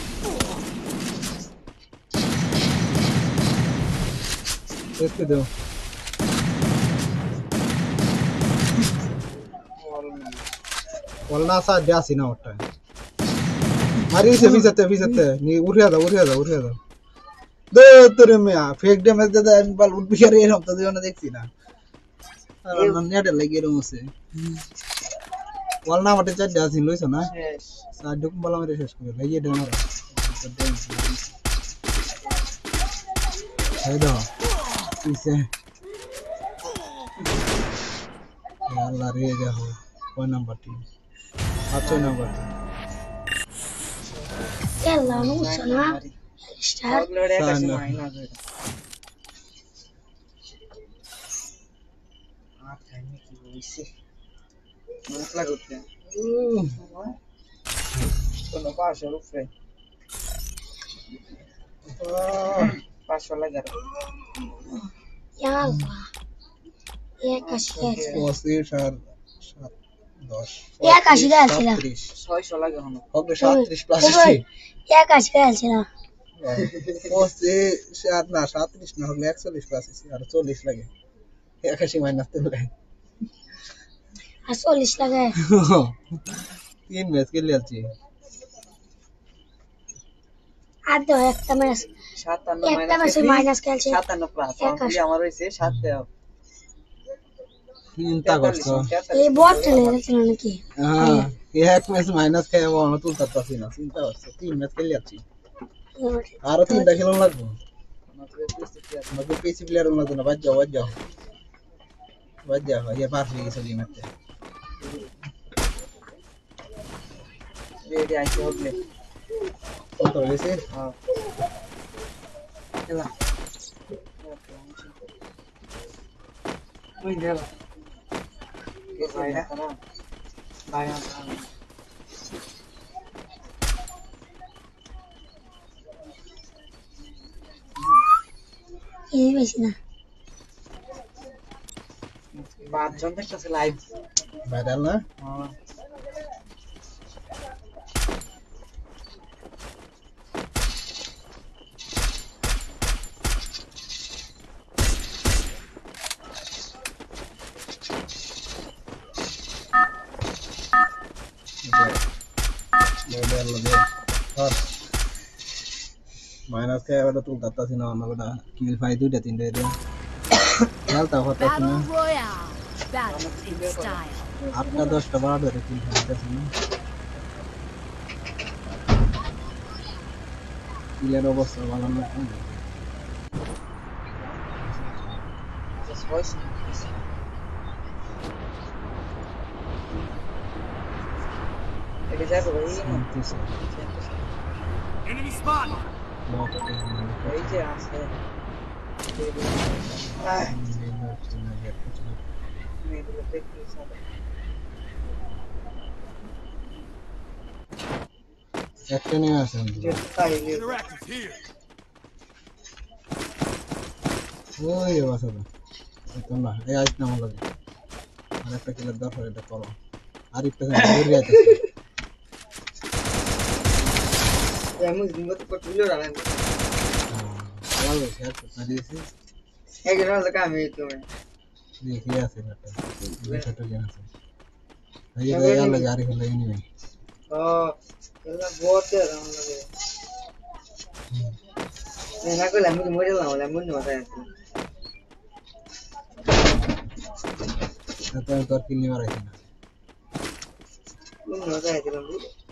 A: দেখতে দাও ওয়ালা সা যাসি না ওটা মারিছে ভিজতে নি উঠিয়া দাও দে তোরে মিয়া ফেক ড্যামেজ দে দেন বল উঠবি আর এরকম তো দিও না দেখছি না আর নেট লাগি এরকম আছে ওয়াল না মাঠে চার যাসি লইছো না
C: শেষ
A: সার ঢুকুম বলা মেরে শেষ করে লাগিয়ে দেন আর এই দাও কিসে আল্লাহ রে দেখো কোন number 3 8 number
B: Yalla, no sana. Start.
C: ওগুলো একটা সময় না ধরে আর টাইমে কি হইছে মশলা করতে কোনো পাশে উপরে 500 লাগে
B: Yalla. Ye kashi gelsin.
A: 25 আর 10
B: Ye kashi gelsin.
C: 600 লাগে হলো
A: হবে 37 প্লাস আছে
B: Ye kashi gelsin.
A: 25 আর না 37 না হলে 41 প্লাস আছে আর 40 লাগে 81 মাইনাস তো লাগে
B: Asol lagay.
A: 3 ম্যাচ খেলে আছি
B: Ado ekta mas.
C: 57
B: Ekta mas minus gelsin.
C: 57 plus আমার হইছে 7
A: চিন্তা করছো
B: Ye bot chale gেছিল নাকি?
A: হ্যাঁ এই এক ম্যাচ মাইনাস খেয়ে আমরা তুলতে পারছি না চিন্তা করছো 3 ম্যাচ খেলে আছি আর 3টা খেলন লাগবে আমাদের পিসি প্লেয়ার লাগবে না বাদ যাও ये पास भी सभी मत
C: রেডি আইছে হলে
A: कौन तो वैसे
C: হ্যাঁ এলা ওই দেলা কে ভাইরা ভাইরা
B: Ye beshi na.
C: 5 জন দেখতেছে লাইভ
A: बैठल ना
C: হ্যাঁ
A: बैठल दे और माइनस के वाला तू करता सी ना ना बेटा किल फाइट दो तीन दे दे चलता होता सी ना
D: Battle Royale. Battle in style.
A: आपका 10 टा बड़ा दे किल फाइट सी ना किलेर অবস্থা ভালো না
C: জাস্ট ভয়েস এটা যাবে ভাই
F: Enemy spot.
C: এই যে আছে
A: একটা নিয়ে আসেন
F: Interactive here.
A: ওই বাসা তো না এই আইস না লাগে আরেকটা কিলের দরকার এটা করো আরেকটা ঘুরে যাচ্ছে
C: এমন জিনিস তো কটুলো রাখেন
A: ভালো শেয়ার করতে দিয়েছি
C: এই গেল লাগা আমি তো
A: দেখি আছে এটা ছোট জ্ঞান আছে এই যে ইয়ার লাগে আরে হলো এনিমি
C: ও এলা বোতে রাম লাগে না কইলা আমি মরে গেলাম বলে মনে মাথায় আছে
A: এটা তোর কিল নিয়ে রাখি না
C: কোন রোজায় দিলাম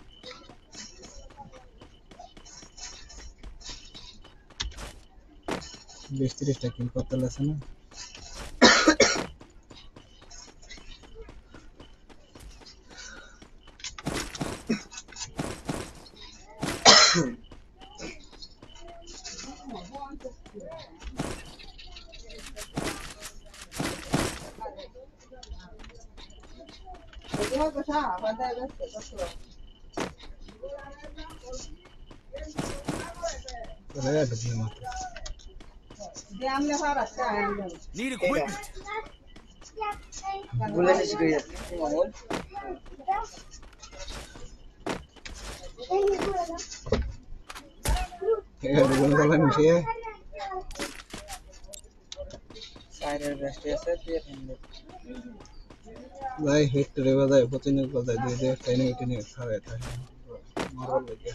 A: 20-30টা কিল করতে লাগছে না Olha ঢুকলে মাত্র
F: Need equipment.
C: বলে শেষ করে যাচ্ছে মামুল
A: ঢুকলে গলা মিশিয়ে
C: সাইডের বেস্ট আছে দিয়ে ফেলে
A: যাই হিট রে বাজায় পচিনে বাজায় দিয়ে ট্রেনে উঠে খারাপ থাকে মারল লাগে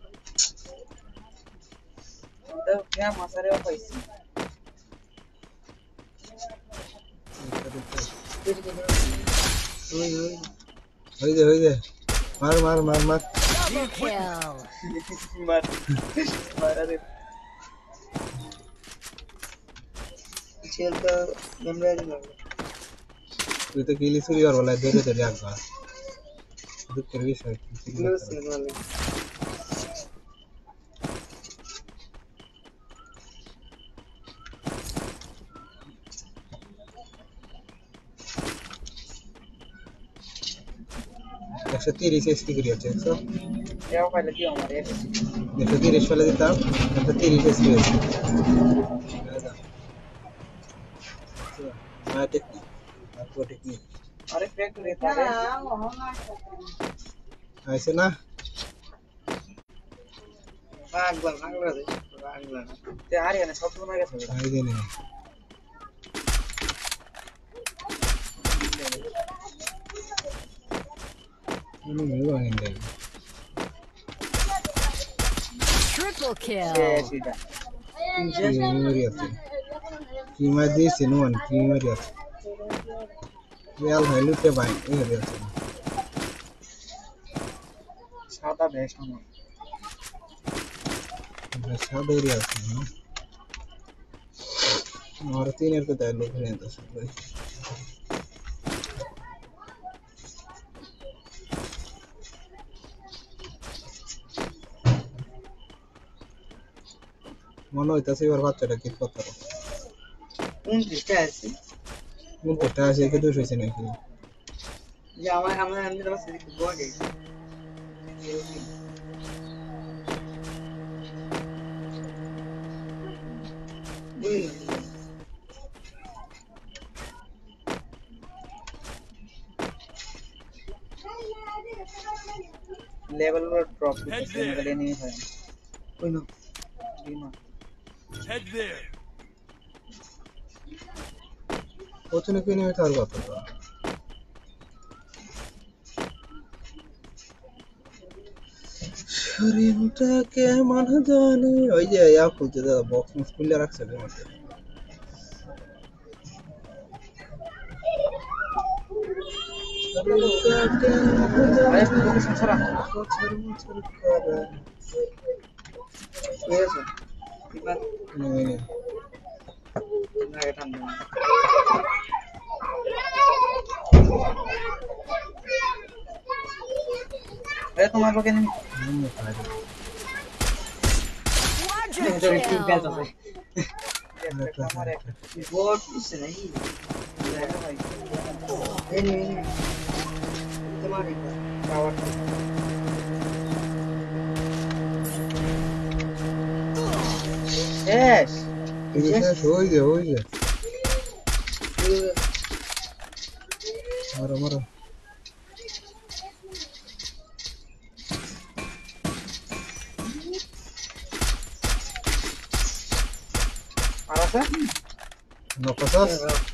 C: তো क्या मसारेও পাইছি
A: হই দে মার
D: Double kill.
C: মার মারা দে ছেল তো আমরা দিলাম
A: তুই তো কিলি চুরি আর বলা ধরে ধরে একবার দুঃখের বিষয়
C: ক্লোজ মানে
A: একশো 30 এসপি করি আছে একশো
C: এও পাইলে দিও আমারে
A: 130 ফেলে দিতাম 130 এসপি আছে মায়া টেকনিক আর টেকনিক
C: আরে ফ্যাক্টরি থাকে
A: আইছে না
C: বাংলা তে আরিয়ানা সব সময় গেছে
A: আই দেনে ini mulu angin deh
D: Triple kill.
C: সেটা
A: kima di sinuan kima dia real value ke baik ini dia
C: সাদা বেশ আমার
A: सादा dia और 3 এর কথা লোক নেই তো সবাই মনে হইতাছে এবার বাচ্চাটা কি করতে পারে
C: 29টা আছে
A: কোন পেটা আছে কি দোষ হইছে নাকি
C: যে আমার আমি তো বাস বগে लेवल पर ड्रॉप करने नहीं है कोई ना बीमा
F: Head there.
A: ওখানে কি নিয়ে তার কথা শরীরটাকে মান জানে ওই যে ইয়া খুলতে দাদা বক্স মস খুলে রাখছে মধ্যে
C: अरे तुम संसारा ये सर इबार ना के ठंडा अरे तुम्हारे लोग नहीं
D: Quadra kill.
C: हमारे बहुत कुछ नहीं नहीं तुम्हारे पावर यस
A: ওই যে মারো
C: आरासा
A: no pasas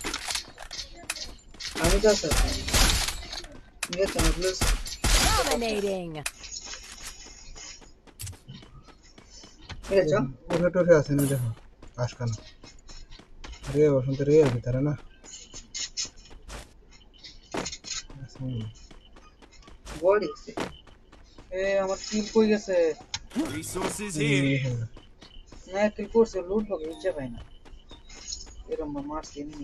C: আমি তো স্যার ये तो प्लस
D: Dominating.
C: ये जो
A: ওরে আছে না দেখো আশকানা রে বসন্ত রে এর ভিতরে না
C: বডি এ আমার কিল কই গেছে
F: Resources here.
C: না কিল করছে লুট বকে ইচ্ছা পাই না এরকম মারছি নি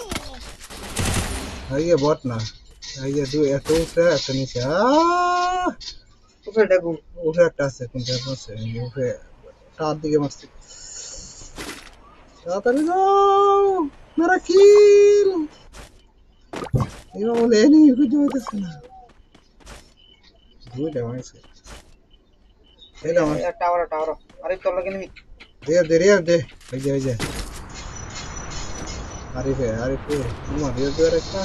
A: আইয়ে বট না আইয়ে দুই একটা উপরে একটা নিচে
C: তোকে ডাকু
A: উপরে একটা আছে কোনটা আছে উপরে তার দিকে মারছে তাড়াতাড়ি যাও মেরা কিল এবার বলে এনিমি খুঁজে পাইতেছে না দুইটা মারছে এটা আমার
C: টাওয়ার আরে তোর লাগে নি
A: দে এই যে আরিফে তোমার দিয়ে একটা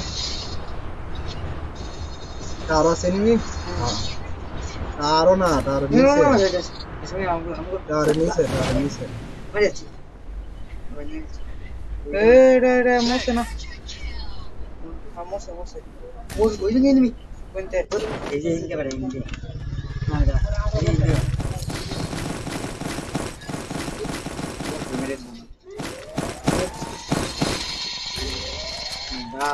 A: তার আছে এনিমি তারও না তার নিচে তার নিচে
C: মারিছি এ মোসে না মোসে ওই যে এনিমি কোনতে এই যে ইনকে পারে ইনকে না দা এই যে মেরে না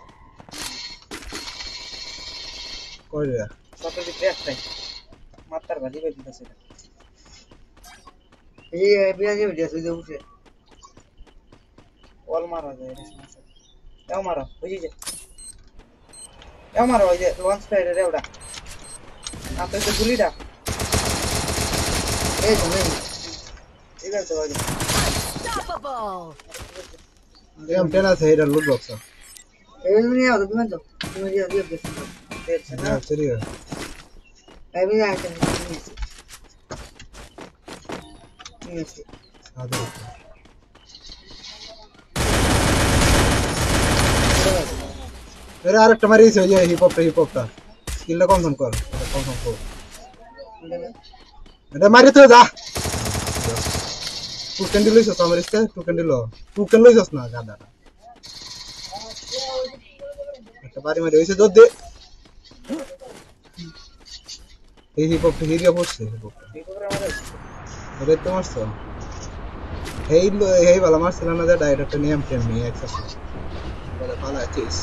A: কই রে
C: সকালে যে ক্র্যাশ তাই মাতার বাজি বাজি দিতেছে এই বিয়াজে বিয়াজে যে উঠে ওয়াল মারা যায় রে সমস্যা এও মারো ওই যে এও মারো ওই যে লঞ্চ প্যাডে রে ওটা আপনি তো গুলিটা এই তো নেই ঠিক আছে ভাই
D: Unstoppable.
A: M10 আছে এটা লুট বক্স
C: এই নিয়ে আও তুমি তো তুমি দিয়ে দিয়ে বেশ দেখছ না
A: চলি
C: এই বিয়া আছে নিয়েছি
A: সাদা এর আরেকটা মারিছে ওই যে হিপহপটা স্কিলটা কনফার্ম কর এটা মারি তো যা টু ক্যান্ডি লইছস আমার ইসতে টু ক্যান্ডি লইছস না গাদাটা একটা বাড়ি মারি হইছে দৌড় দে এই হিপহপটা হিরিয়া পড়ছে এটা তো মারছো এই বালা মারছিল না যে ডাইরেক্ট নিয়ে এমটেম নিয়ে এক্সেস বলে পালাচ্ছিস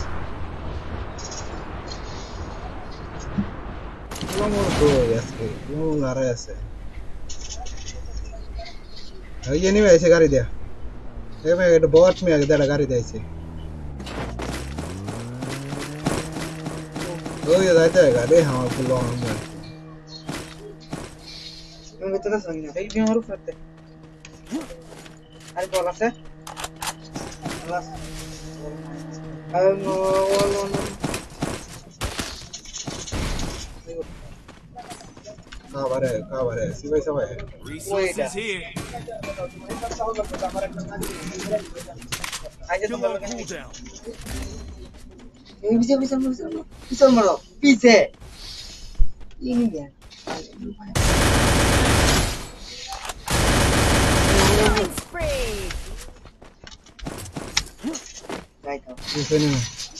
A: গাড়ি দেয়া এটা বট মে আগে গাড়ি দিয়েছে ওই যাইতে গাড়ি আমার ফুল
C: তুমি তো না সঙ্গে এই বিমার উপরে আরে বল আছে আলাস নো
A: কাবারে সিবাই সবাই
F: Resources here.
C: আজ তো
F: Kill
C: বল
F: on cooldown.
C: এই পিছে মারো পিছে ইনি দে
D: Killing spree.
C: রাইট
A: পিছনে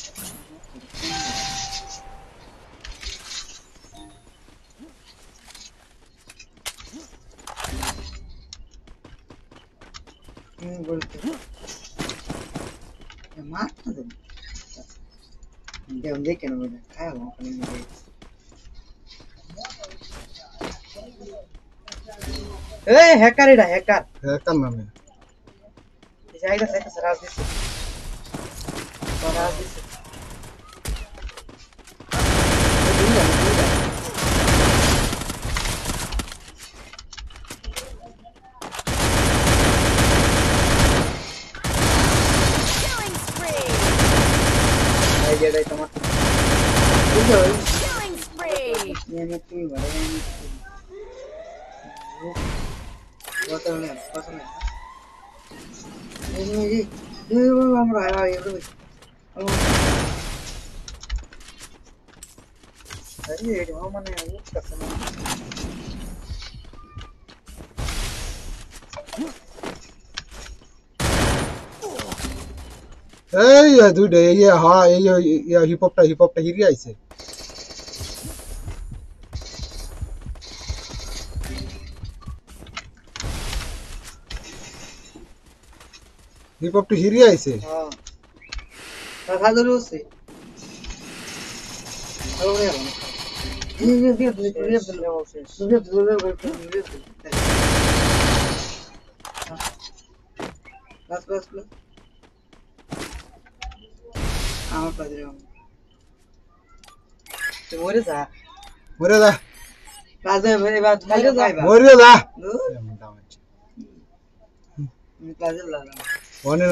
C: বলতে মারতে দেন দেখে না বলে খায় ওখানে নিয়ে এই হ্যাকার এটা হ্যাকার
A: নামে
C: এই জায়গা থেকে রাজ দিছে রাজ দিছে
D: Killing spree.
C: এই যে তোমার
D: Killing spree.
C: নিয়ে তুমি ভালো কথা এই আমরা আয় আরে মানে উঠছে না
A: এই দুইটা এই হ্যাঁ এই হিপহপটা হিরি আইছে হিপহপটা হিরি আইছে
C: হ্যাঁ কথা ধরে হচ্ছে ভালো করে আমার পাদরে তো মরে যা
A: মরে যা
C: কাজে এবার মরে যা
A: মরে যা
C: কাজে লাগা
A: ওয়ানের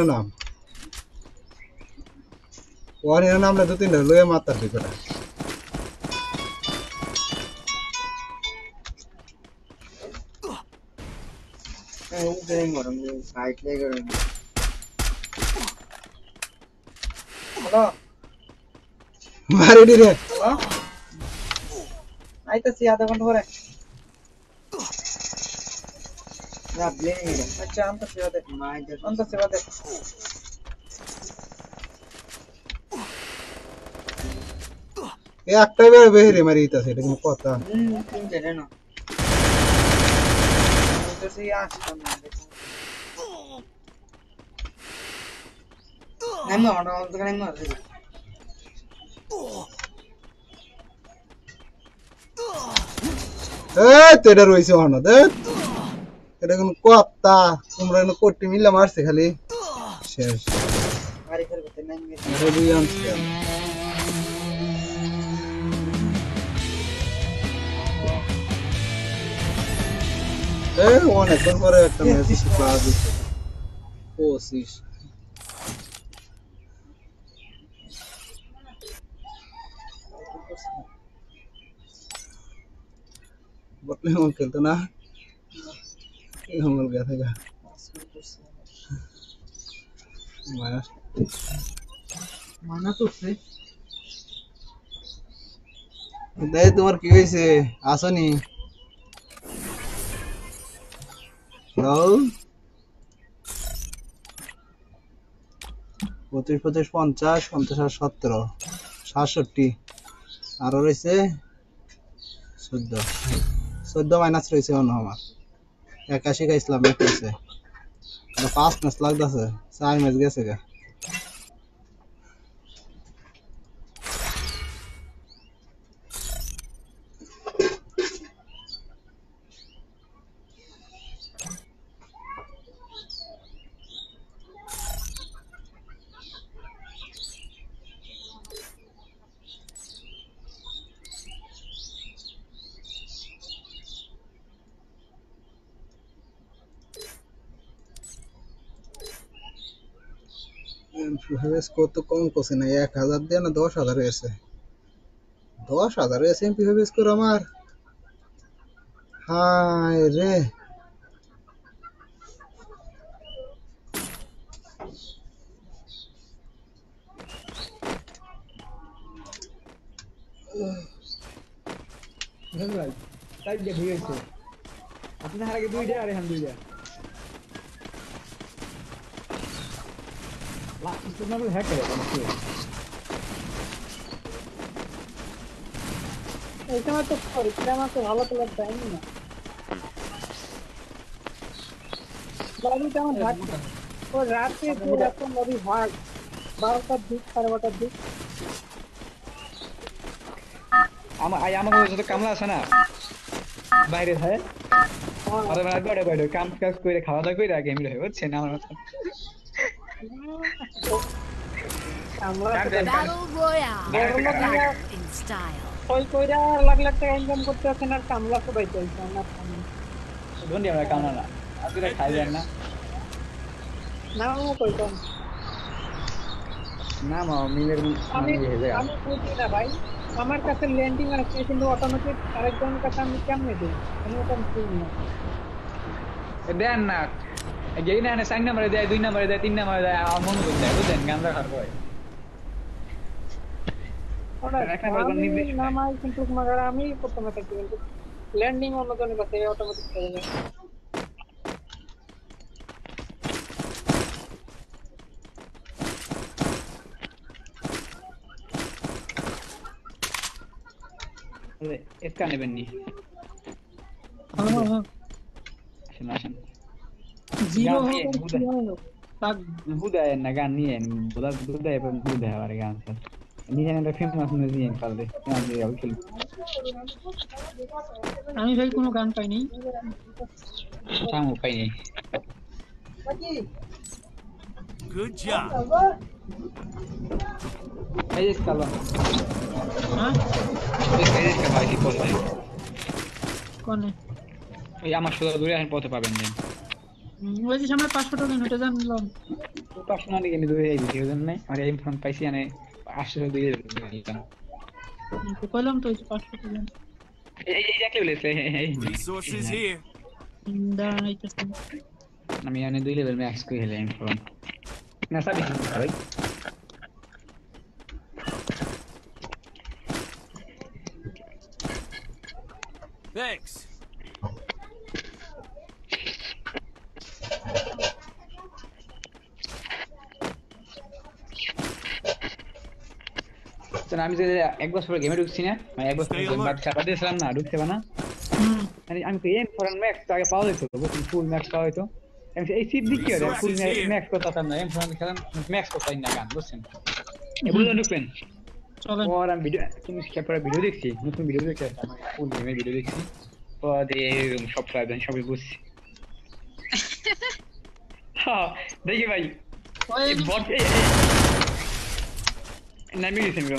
A: নাম না 2-3টা লয়ে মাতার ভিতরে
C: উঠে মরম সাইড লে করে হ্যালো
A: মারি দি রে
C: আইতাছি আধা ঘন্টা পরে না ব্লেম আচ্ছা আমটা সেবা দে আমটা সেবা দে
A: এ একটা বের বেরে মারি দিতাছে এটা কোনো কথা
C: তিন জেনে না তো সেই আসতো না নামো আমরা ওখানে মারছি
A: এটা রয়েছে হনো দে এটা কোন কথা তোমরা এনে কোটি মিলা মারছে খালি শেষ
C: আরে করতে নাই
A: আরে দুই আনছে অনেকক্ষণ পরে একটা ম্যাচ ক্লাস দিচ্ছে পঁচিশ বটলে এমন খেলতো না हमल गया था
C: মানা তো সে
A: দেই তোমার কি হইছে আসনি দাও 25 25 50 50 আর 17 67 আর রইছে 14 মাইনাস রইছে অন আমার 81 কা ইসলাম হইছে 5 ম্যাচ লাগতাছে 4 ম্যাচ গেছে গা स्कोर तो कम कोसे ना 1000 दे ना 10000 হয়েছে 10000 হয়েছে এমপি হবে স্কোর আমার হায় রে
E: ভাই টাইপ দিয়ে হয়েছে আপনি আগে দুইটা আর এখন দুইটা লাস্ট নাম্বার হ্যাক করে দিয়েছে
G: এটা তো পরীক্ষা তো ভালো তো লাগবে না বাড়ি কেমন ভাগ ও রাতে পুরো এখন নদী ভাগ 12টার দিক 12টার দিক
E: আমাকে যত কামলা আছে না বাইরে থাকে আরে মানে বড় কাম কাজ করে খাওয়া দাওয়া করে গেম রহে বুঝছেন আমার মত
D: Battle Royale. Back in style.
G: ওই কইরা লাখ লাখ টাকা ইনকাম করতে আছেন আর কামলা তো বাইতে আইছে না
E: ধন্যবাদ আমরা কামলা না আপনি খাই দেন না
G: না কইতাম
E: না মা মিলের
G: আমি বুঝি না ভাই আমার কাছে ল্যান্ডিং আছে কিন্তু অটোমেটিক আরেকজনের কাছে আমি কেমনে দেই আমি ওটা বুঝি না
E: দেন না যেই না 4 নম্বরে দেয় 2 নম্বরে দেয় 3 নম্বরে দেয় আমার মন করতে বুঝেন গামলা খারাপ হয়
G: ওটা নামাই কিন্তু মাগার আমি প্রথমে থাকি কিন্তু ল্যান্ডিং অন্যজনের কাছে অটোমেটিক করে যায়
E: इसका नेबन नहीं
G: हां
E: আসেন আসেন
G: जीरो
E: तक बुदा है ना गान नहीं है बुदा बुदा है पर बुदा है हमारे गान से नहीं जाने तो फेमस म्यूजिक निकाल दे यहाँ से खेल
G: আমি ভাই কোনো গান পাইনি।
E: সামু পাইনি।
F: Good job.
E: এই যে কালো
G: হ্যাঁ
E: এই যে ভাই কি করতে
G: কোনে
E: এই আমার সাথে দূরে আসেন পথে পাবেন না
G: ওই যে সামনে 500 টাকা নোটে জানলাম
E: তো পার্সোনালি কিন্তু দূরে এই ভিডিও দেন নাই আর এই ফোন পাইছি মানে 800 দিয়ে দিলাম
G: তো কইলাম তো 500 টাকা
E: এই দেখলে বলেছে
F: Resources here.
G: দাঁড়ান আইতেছি
E: আমি এনে 2 লেভেল ম্যাক্স করে হেলাম ফোন না সাবি ভাই
F: Thanks.
E: তো আমি যে এক বছর গেমে ঢুকছি না মানে এক বছর বাদ চাপা দিয়েছিলাম না ঢুকতে পানা মানে আমি তো এম ফরেন ম্যাক্স আগে পাওয়া যেত বুঝছেন ফুল ম্যাক্স পাওয়া যেত আমি এই সিট দিকে আর ফুল ম্যাক্স করতাম না এম ফরেন খেলাম ম্যাক্স করতাম না গান বুঝছেন এগুলো ঢুকবেন
G: চলেন
E: और हम वीडियो तुम इसके ऊपर वीडियो देखছি নতুন ভিডিও দেখছি আমি ফুল গেমে ভিডিও দেখছি পর দিয়ে সব প্রাইভেট সবই বুঝছি হ্যাঁ দেখি ভাই
G: ওই
E: বট নামি গেছে আমি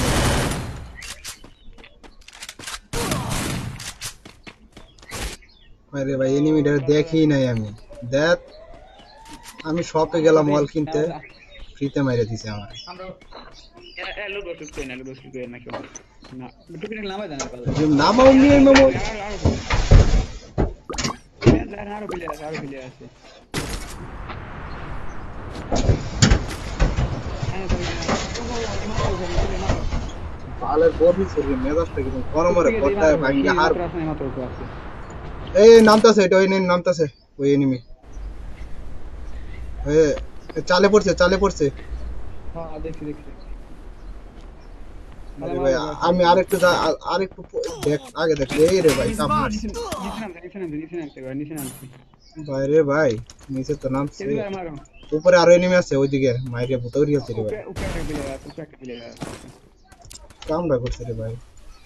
A: আরে ভাই এনিমিটা দেখি নাই আমি দেখ আমি শপে গেলাম ওয়াল কিনতে ফ্রিতে মাইরে দিছে আমার
E: আমরা এলো দোস্ত কই না দোস্ত কই না কেউ না টুপি নামা জানা পাবো
A: যে নামাও নিয়ে মামু
E: আরো প্লেয়ার আছে
A: পালের বডি সরি মেজাজটা কিন্তু গরমরে পড়তায় ভাঙ্গা হার এই নামতাছে এটা ওই নামতাছে ওই এনিমি চালে পড়ছে
E: হ্যাঁ দেখি
A: আরে ভাই আমি আরেকটু দেখ আগে দেখ এই রে ভাই কাম ভাই রে ভাই নিচে তো নামছে উপরে আরো এনিমি আছে ওইদিকে মাইরে ভুতৌরি আছে রে ভাই কামটা করছে রে ভাই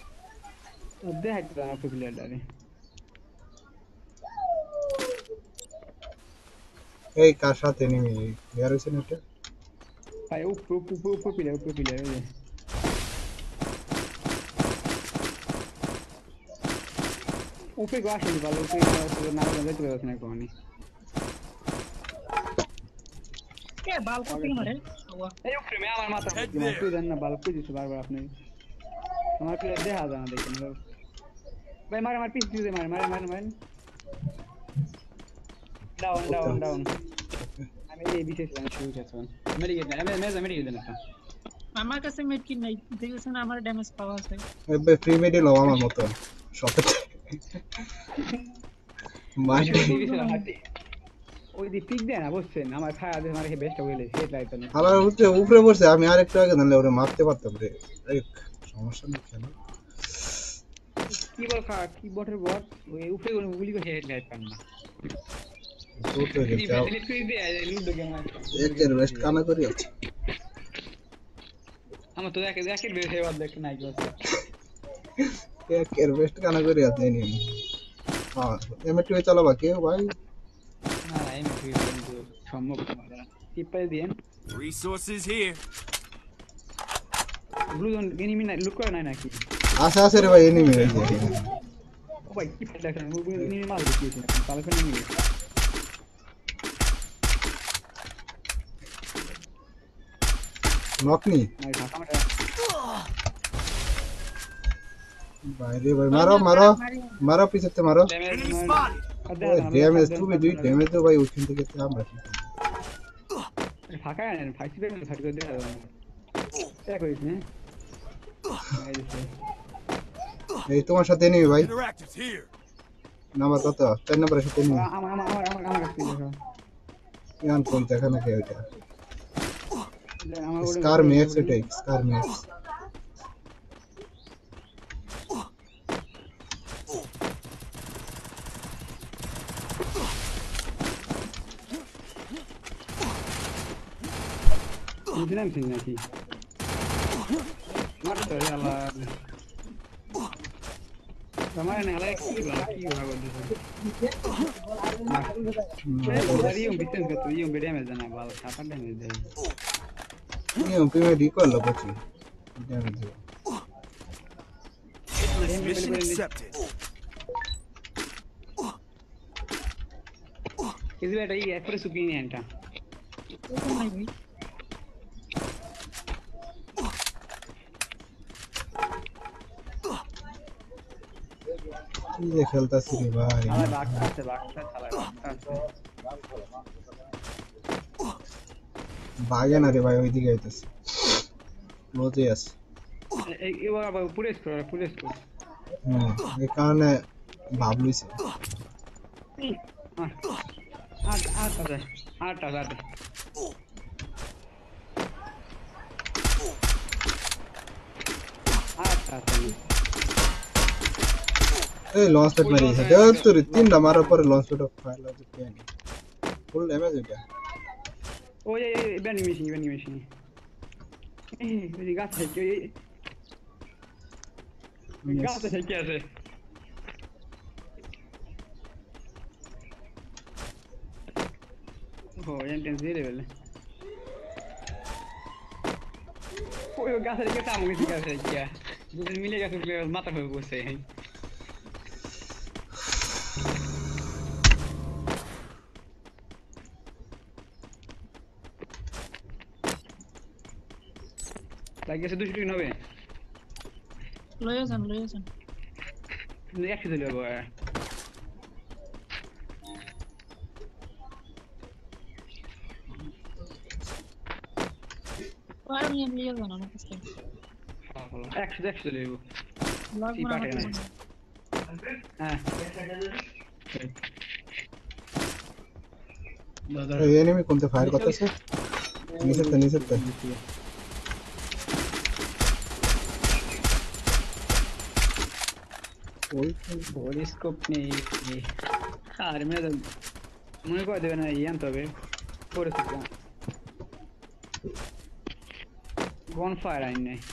A: এই কার সাথে এনিমি ইয়ার হইছে না এটা
E: ভাই উপর প্লেয়ার উপরে গাছ আছে ভালো উপরে না যেতে পারছ না কোনি
G: কে বাল কোটি মারে
E: এই উপরে মে আমার মাথা তুই জান না বাল কই দিছ বারবার আপনি আমার প্লেয়ার দেখা জানা দেখেন ভাই মার পিছ দিয়ে মার ডাউন আমি এই বিশেষ লাইন শুরু করছিলাম মেডিকেট না
G: আমার কাছে মেড কিট নাই দেখেছেন আমার ড্যামেজ পাওয়া আছে
A: এবে ফ্রি মেডি লও আমার মত শপে মাইরে
E: ওই দি পিক দেন না বুঝছেন আমার খায়া দে মারে বেস্ট হইলে হেড লাইট না
A: আমার উপরে পড়ছে আমি আরেকটু আগে নালে ওরে মারতে পারতাম রে এক সমস্যা নেই কেন
E: কি বল খা কি বটের বট ওই উপরে গুলি করে হেড লাইট পান না
A: তো রে যাও
E: লুডো গেম
A: একের বেস্ট কানা করি আছে
E: আমার তো একের বেস্ট হেড দেখ নাই
A: একের বেস্ট কানা করি আছে নি হ্যাঁ এমএ2 চালাবা কেউ ভাই
E: না এমএ2 কিন্তু সম্ভব না টিপাই দেন
F: Resources here.
E: Blue zone enemy না লুক করে নাই নাকি
A: আছে রে ভাই এনিমি রে
E: ও ভাই কি ফাইল দেখেন এনিমি মাল দিয়েছে তাহলে কোন এনিমি
A: নকনি
E: নাই ঢাকা
A: ভাই রে ভাই মারো পিছতে মারো
F: Enemy spotted.
A: ড্যামেজ তুমি দুই ড্যামেজ তো ভাই ওখান থেকে আমরা
E: ফাঁকা আনেন ফাইসি পেন ফাটি করে দেওয়া এটা করিস না
A: এই তোমার সাথে নেই ভাই
F: Interactives here.
A: নাম্বার কত 4 নাম্বারের সাথে নেই
E: আমার কাছে দেখো
A: ইয়ান কোন দেখা না কে এটা
E: আমার
A: স্কার ম্যাক্স এটা স্কার ম্যাক্স
E: বুঝলাম ঠিক নাকি মারতে রে আল্লাহ আমার না লাগে কি ভালো দিছে বিটেন কত ড্যামেজ না ভালো 7 ড্যামেজ দেয়
A: প্রিমিয়ার রিকল করছি ড্যামেজ
F: Mission accepted.
E: ఇది బేట ఈ ఎక్కడ సుకిని అంట
A: ये खेलता सी भाई
E: আমার বাক্সা চালা
A: भागे ना रे भाई ওইদিকে আইতাছে লোতে আছে
E: এবার পুলিশ কর
A: এই কারণে ভাবলইছে
E: আট
A: ए लॉन्च पैड मारी है तो तीन हमारे ऊपर लॉन्च पैड फायर लग गया फुल डैमेज हो गया
E: ओ ये बनी मशीन मेरी गात है कि गात है कैसे हो इंटेंस दे लेवल ओ ये गात है कि काम किसी का है क्या जो मिलेगा तो प्लेयर माता पे घुसे है লাগে সে 200 হবে
G: লয়াছেন
E: একটু দিলে বাবা
G: আর আমি লিয়ে যাব না কিছু
E: একটু দিলে
G: লগ
E: এই পাটে না হ্যাঁ
A: एनिमी कोणते फायर करतासे निसत
E: বডি স্কোপ নেই আর মেরে মনে করে দেবে না ইয়ান তবে পড়েছে বন ফায়ার আইন নেই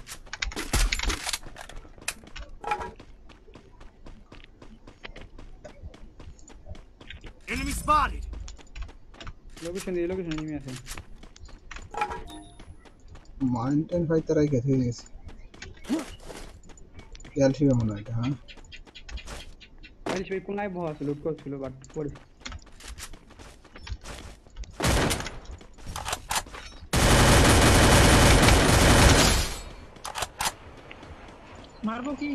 F: Enemy spotted.
E: লোকেশন এনিমি আছে
A: মাউন্টেন ফাইটার আই গেছে এলসি মনে হয় হ্যাঁ
E: আইস ভাই কোনায় বহা ছিল লুট করছিল বাট পড়ে
G: মারবো কি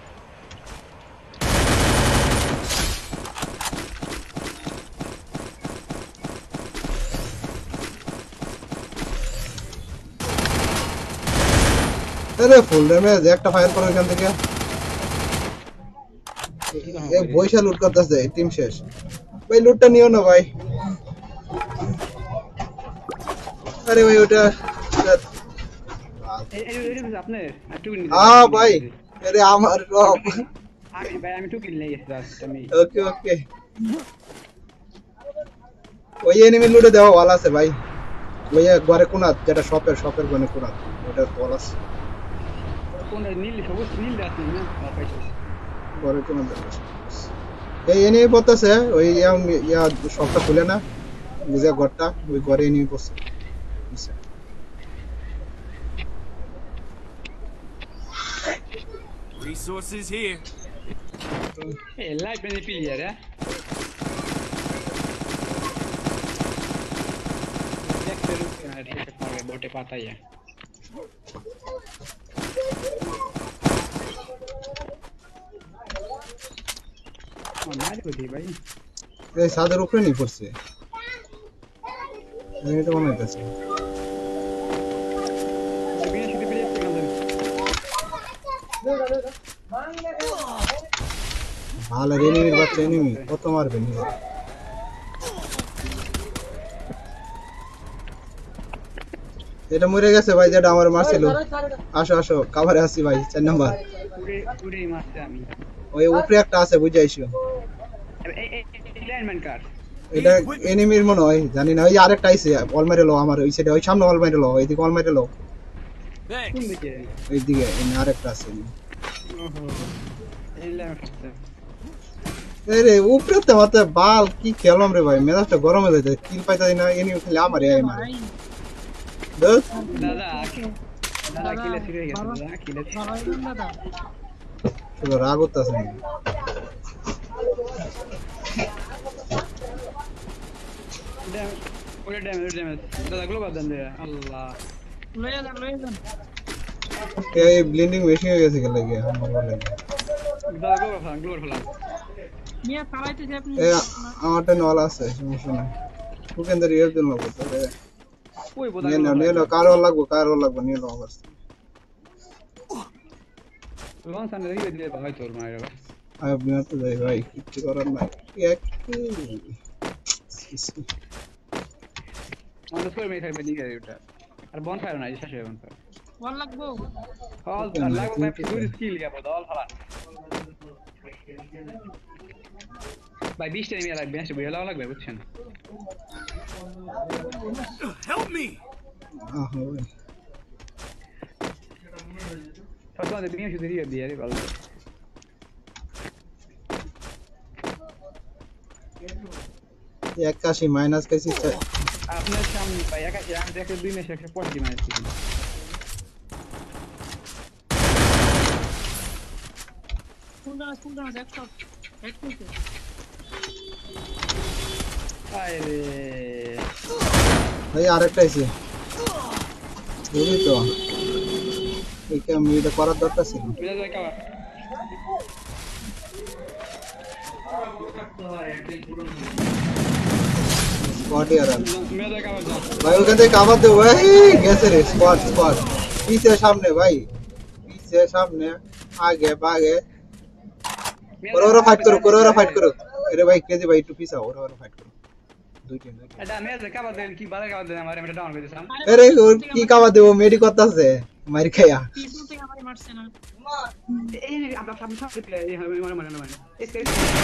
A: अरे फुल डैमेज একটা ফায়ার করো এখান থেকে এই বইসা লুট করতেছে টিম শেষ ভাই লুটটা নিও না ভাই আরে ভাই ওটা
E: এই আপনি একটু
A: हां भाई अरे আমার রব
E: আমি টু কিল নিয়ে গেছি জাস্ট আমি
A: ওকে ওই এনিমি লুটে দেওয়া ওয়ালা আছে ভাই ওই ঘরে কোনা যেটা শপের গনে কোনা ওটা ওয়ালা আছে
E: কোন নীল সবুজ নীল আছে না পাইছো
A: ঘরে কোনা এই এনিমি পড়তেছে ওই ইয়া শপটা খুলে না বুঝা ঘরটা ওই ঘরে এনিমি পড়ছে
F: Resources here.
E: Live per pigliare, bote pataya. মার কই ভাই
A: এই সাদের উপরে নি পড়ছে এই তো মনে হচ্ছে ভালো এনিমির বাচ্চা এনিমি কত মারবে নি এটা মরে গেছে ভাই যেটা আমার মারছিল আসো কভারে আসি ভাই 4 নাম্বার
E: পুরে মারতে আমি
A: ওই উপরে একটা আছে বুঝাইছো
E: এই ল্যান্ডম্যান কার
A: এটা এনিমির মনে হয় জানি না ওই আরেকটা আইছে অল মেরে লো আমার ওই সাইডে ওই সামনে অল মেরে লো এইদিকে অল মেরে লো
F: Thanks.
A: এইদিকে আরেকটা আছে
E: ওহো
A: আরে উপরে তো মাথা বাল কি খেলাম রে ভাই মেজাজটা গরম হয়ে যায় কিল পাইতা না এনি খালি আমারই আয় মারে দোস্ত
E: দাদা কিলে ছিড়ে গেছে দাদা কিলে
A: তো রাগ হতাছে না
E: ড্যামেজ দাদা গ্লোবাল দেন দে আল্লাহ
G: লয়ে যান
A: এই ব্লেন্ডিং মেশিন হয়ে গেছে গেলে গিয়া আমার ভালো লাগে
E: দাদা গ্লোবাল ফেলাম
G: মিয়া চালাইতেছে আপনি
A: এই আমারটা নল আছে সমস্যা নাই সুকেন্দ্র এর জন্য বলতে
E: ওই বোধা
A: নিয়ে নাও কারো লাগবে নিয়ে নাও বাস
E: লন সামনে রিবে দিয়ে ভাই তোর মায়ের
A: আপনি তো যাই ভাই কিছু করার নাই এক
E: আমাদের স্কোর মেয়ে খাইবে নিয়ে গেছে ওটা আর বন ফায়ার নাই শেষ হয়ে বন ফায়ার
G: বল লাগবো
E: অল লাগবে ভাই দুই স্কিল গেল অল ফালা ভাই 20 টা নিয়ে লাগবে না বুঝে লাগবে বুঝছেন
F: Help me!
A: ভাই
E: সব তোমাদের তুমি শুধু রিবে দিয়ে আরে ভালো
A: একাশি মাইনাস কেসি
E: আপনার সামনে ভাই একাশি আমি দেখে 2 ম্যাচ 150 মাইনাস দিছি
G: কোনটা দেখো এক মিনিট
E: আরে
A: ভাই আরেকটা আছে বুঝলি তো এটা আমি এটা করার দরকার ছিল
E: বিলা যাই কাবা
A: স্পট ইয়ার
E: মেয়ে যাই কাবা যাও
A: ভাই ওখান থেকে কাভার দে ভাই গেছে রে স্পট পিছে সামনে ভাই পিছে সামনে আগে ওরা ফাইট করো আরে ভাই কেজি ভাই একটু পিছা ওরা ফাইট করো দুই টিম
E: এটা মেয়ে যাই কাবা দেন কি বারে কাবা দেন আমার এটা ডাউন করে দিছাম
A: আরে ওর কি কাভার দেবো মেডি করতেছে মারি খায়া
G: পিছন থেকে আমারে মারছে না
E: এই আমরা সামনে প্লে এই মানে এসকে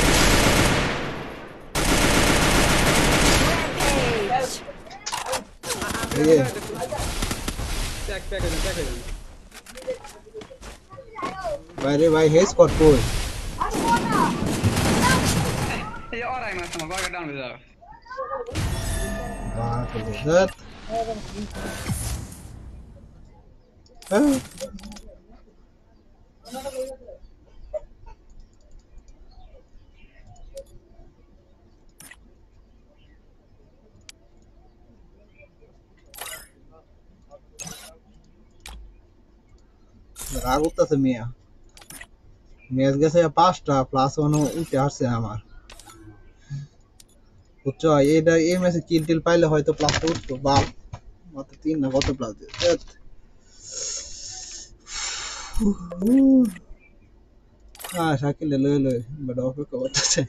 A: এই যে
E: ট্যাগ
A: ভাই রে ভাই হেস কর কই
E: এই অরাই মারছ আমার বাগা ডাউন হয়ে যাও
A: বাহ গজত হ্যাঁ রাগ উঠতেছে মিয়া ম্যাচ গেছে 5টা প্লাস 1 উঠে আসছে আমার বুঝছো এইটা এই ম্যাচে কিল টিল পাইলে হয়তো প্লাস উঠতো বাপ মাত্র 3 না কত প্লাস দিয়ে শাকিল লই বড় অপেক্ষা করতেছে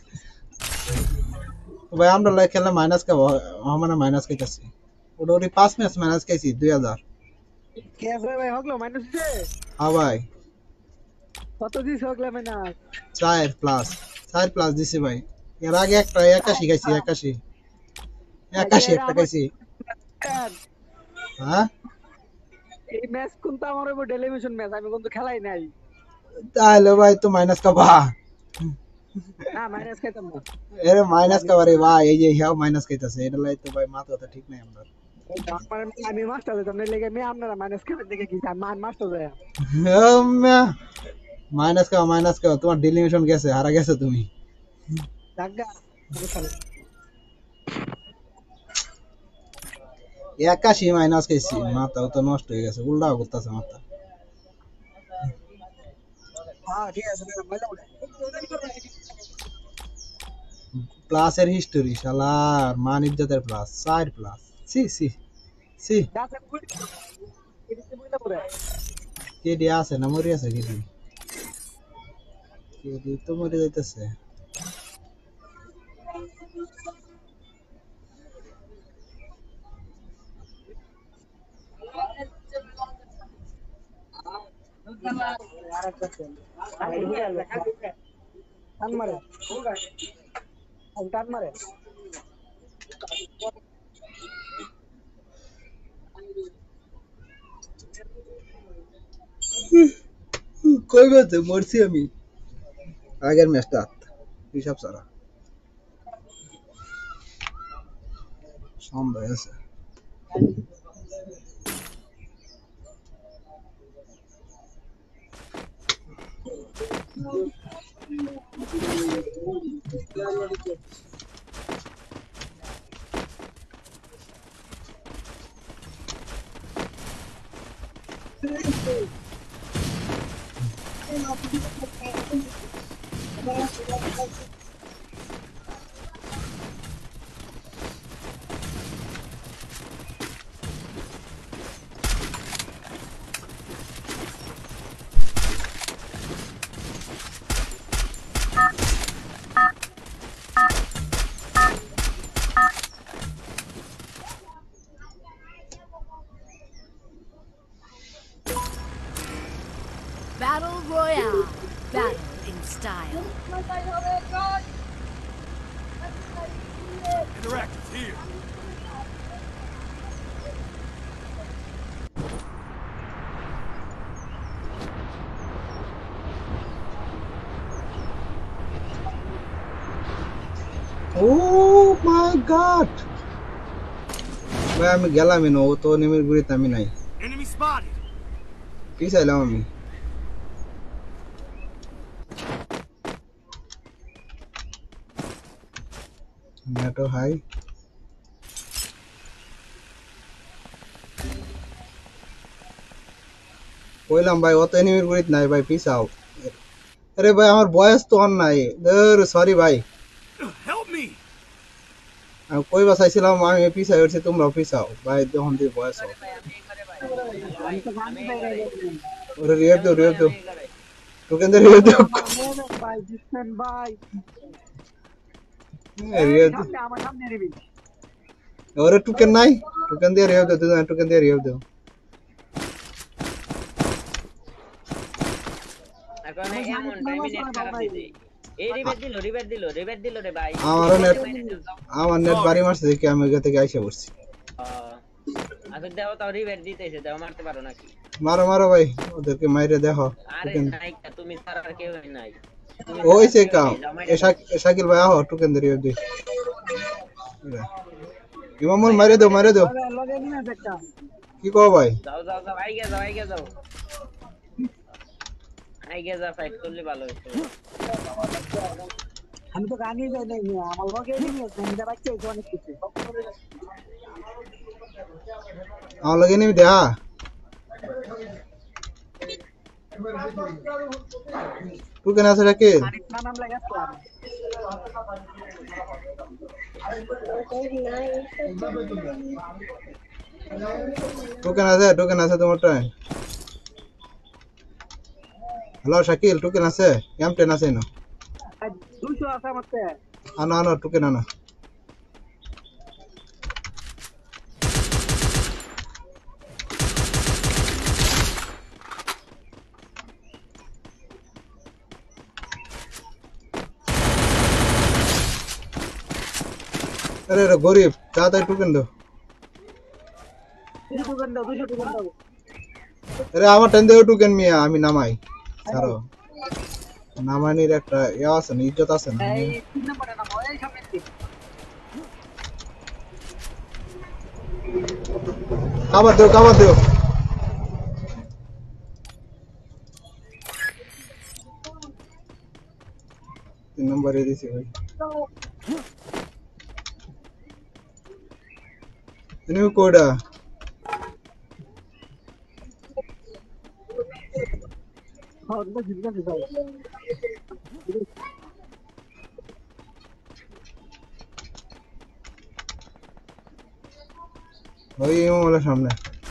A: ভাই আমরা লাই খেলা মাইনাস কা আমরা মাইনাস খাইতাছি ওটা ওই 5 ম্যাচ মাইনাস খাইছি 2000
G: কেস ভাই হগলো মাইনাস দিছে
A: হ্যাঁ ভাই
G: কত দিছ হগলো মাইনাস
A: 4 প্লাস দিছে ভাই এর আগে একটা 81 খাইছি 81 একটা খাইছি হ্যাঁ
G: এই ম্যাচ কোনটা আমার উপর ডেলিমিশন ম্যাচ আমি কিন্তু খেলাই নাই
A: তাহলে ভাই তো মাইনাস কাবা
G: না মাইনাস খাইতাম না
A: এরে মাইনাস কাবা রে ভাই এই যে হিয়াও মাইনাস খাইতাছে এটা লাই তো ভাই মাথা কথা ঠিক নাই আমরা
G: আমি মাস্টার দিতাম না লেগে আমি আপনারা মাইনাস খাবেন দেখে কি মান মাস্টার যায়
A: মাইনাস কাবা তোমার ডেলিমিশন গেছে হারা গেছে তুমি
G: দাগা
A: 81 মাইনাস খাইছি মাথা তো নষ্ট হয়ে গেছে উল্টা করতেছে মাথা
G: হ্যাঁ ঠিক আছে মজা উঠে
A: প্লাসের হিস্টোরি শালার মান ইজ্জতের প্লাস 4 প্লাস সি
G: দাসে গুড এদিকে বইলা পড়ে
A: কেডি আছে না মরি আছে কেডি তো মরে যাইতেছে
G: টান মারে
A: কই গেছে মরছি আমি আগের ম্যাচটা হিসাব সারা সম্ভব আছে
D: Battle Royale. Battle in style.
F: Interactive here.
A: Oh my god! ভাই আমি গেলামই না ও তো নেমের গুড়িতে আমি নাই
F: Enemy spotted.
A: কি চাইলাম আমি নেটো হাই কইলাম ভাই অত এনিমির গুড়িত নাই ভাই পিছাও আরে ভাই আমার বয়স তো অন নাই সরি ভাই
F: Help me.
A: আমি কইবা চাইছিলাম আমি পিছাই উঠছি তোমরা পিছাও ভাই যখন দিয়ে বয়স হোক ওরে রিয়েভ দাও টোকেন দে রিয়েভ দাও
G: ভাই জিতছেন ভাই
A: রিয়েভ
G: সামনে আমার সামনে রিবি
A: ওরে টোকেন নাই টোকেন দিয়ে রিয়েভ দাও তুই টোকেন দিয়ে রিয়েভ দাও
C: এখন এমন টাইমে নেট খারাপ দিছে এই রিবেট দিল রে ভাই
A: আমারও নেট আমার নেট বাড়ি মারছে দেখি আমি ওইটা থেকে আইসা পড়ছি
C: আচ্ছা দেখো তাও রিবেট দিতেছে দাও মারতে পারো নাকি
A: মারো ভাই ওদেরকে মাইরে দেখো
C: আরে নাই তুমি ছাড়া আর কেউ নাই
A: ওই সে কাম শাকিল ভাই আহ টোকেন দিয়ে রিয়েভ দে ইমামুল মাইরে দাও
G: লগে নিয়ে একটা
A: কি কও ভাই
C: যাও আইগে যাও ফাইট করলে ভালো হতো
G: আমি তো গানই যাই নাই আমার লগে নিয়ে এটা বাচ্চা এটা অনেক কিছু
A: আমার লগে নিবি দে টোকেন আছে রাকিল
G: আরেক নাম লাগাচ্ছে
A: টোকেন আছে তোমারটা হ্যালো শাকিল টোকেন আছে M10 আছে না
G: 200 আছে আমারতে
A: আনো টোকেন আনো আরে গরিব তাড়াতাড়ি টোকেন দাও
G: 200 টোকেন দাও
A: আরে আমার টেন দেও টোকেন মিয়া আমি নামাই ছাড়ো নামানির একটা আছে না ইজ্জত আছে না
G: এই 3 নম্বরে নাম এই সামনে দিক
A: কাবার দেও 3 নম্বরে দিছি ভাই তুমি কোডা ওই ইমামের সামনে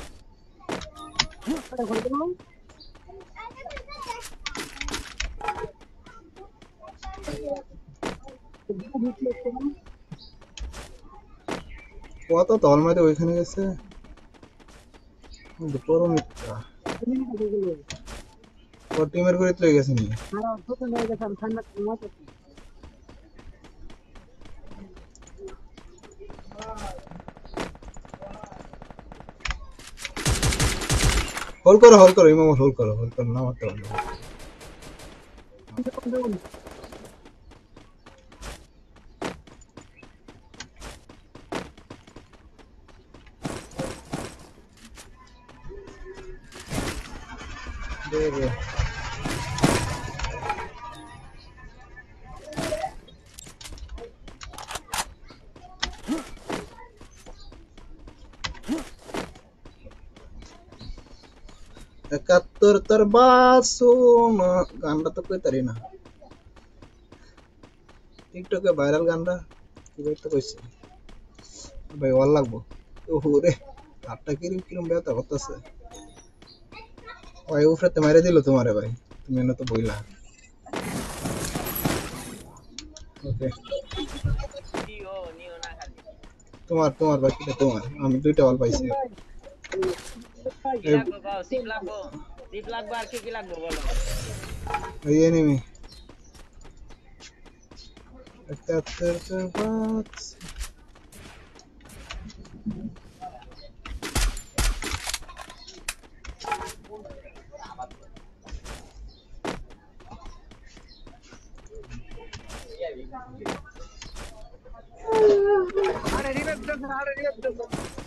A: কত তলমাতে ওইখানে গেছে দুপুরও মিথ্যা ওর টিমের করে তুলে গেছে নি হোল্ড করো ইমাম হোল্ড করো না মারতে পারবে দে দে একাত্তর তোর বাসনা গানটা তো কইতারি না টিকটকে ভাইরাল গানটা কি বলতে কইছে ভাই ভালো লাগবো ওরে হাতটা কিরম কিরম ব্যথা করতেছে ওই উফরাতে মারে দিল তোমারে ভাই তুমি না তো বইলা ওকে তোমার তোমার বাকিটা তোমার আমি দুইটা বল পাইছি এই এনিমি একাত্তর তোর বাস
G: আরে রিভাইভ দাও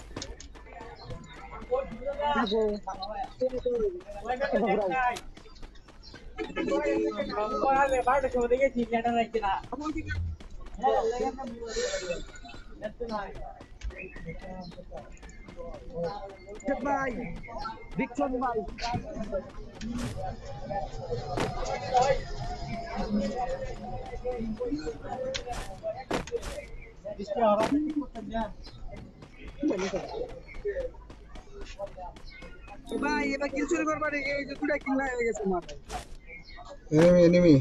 G: ভাই বিক্রম ভাই ভাই এবার কি শুরু করবা রে এই যে দুটা কিল হয়ে গেছে আমার
A: এনিমি এনিমি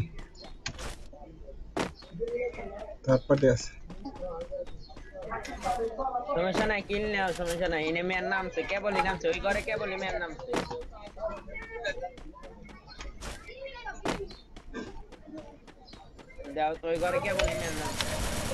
A: থার্ড পার্টি আছে
C: সমস্যা নাই কিল নাও সমস্যা নাই এনে মেয়ের নাম সে কেবলই নামছে ওই ঘরে কেবলই মেয়ের নামছে দাও তো ওই ঘরে কেবলই মেয়ের নামছে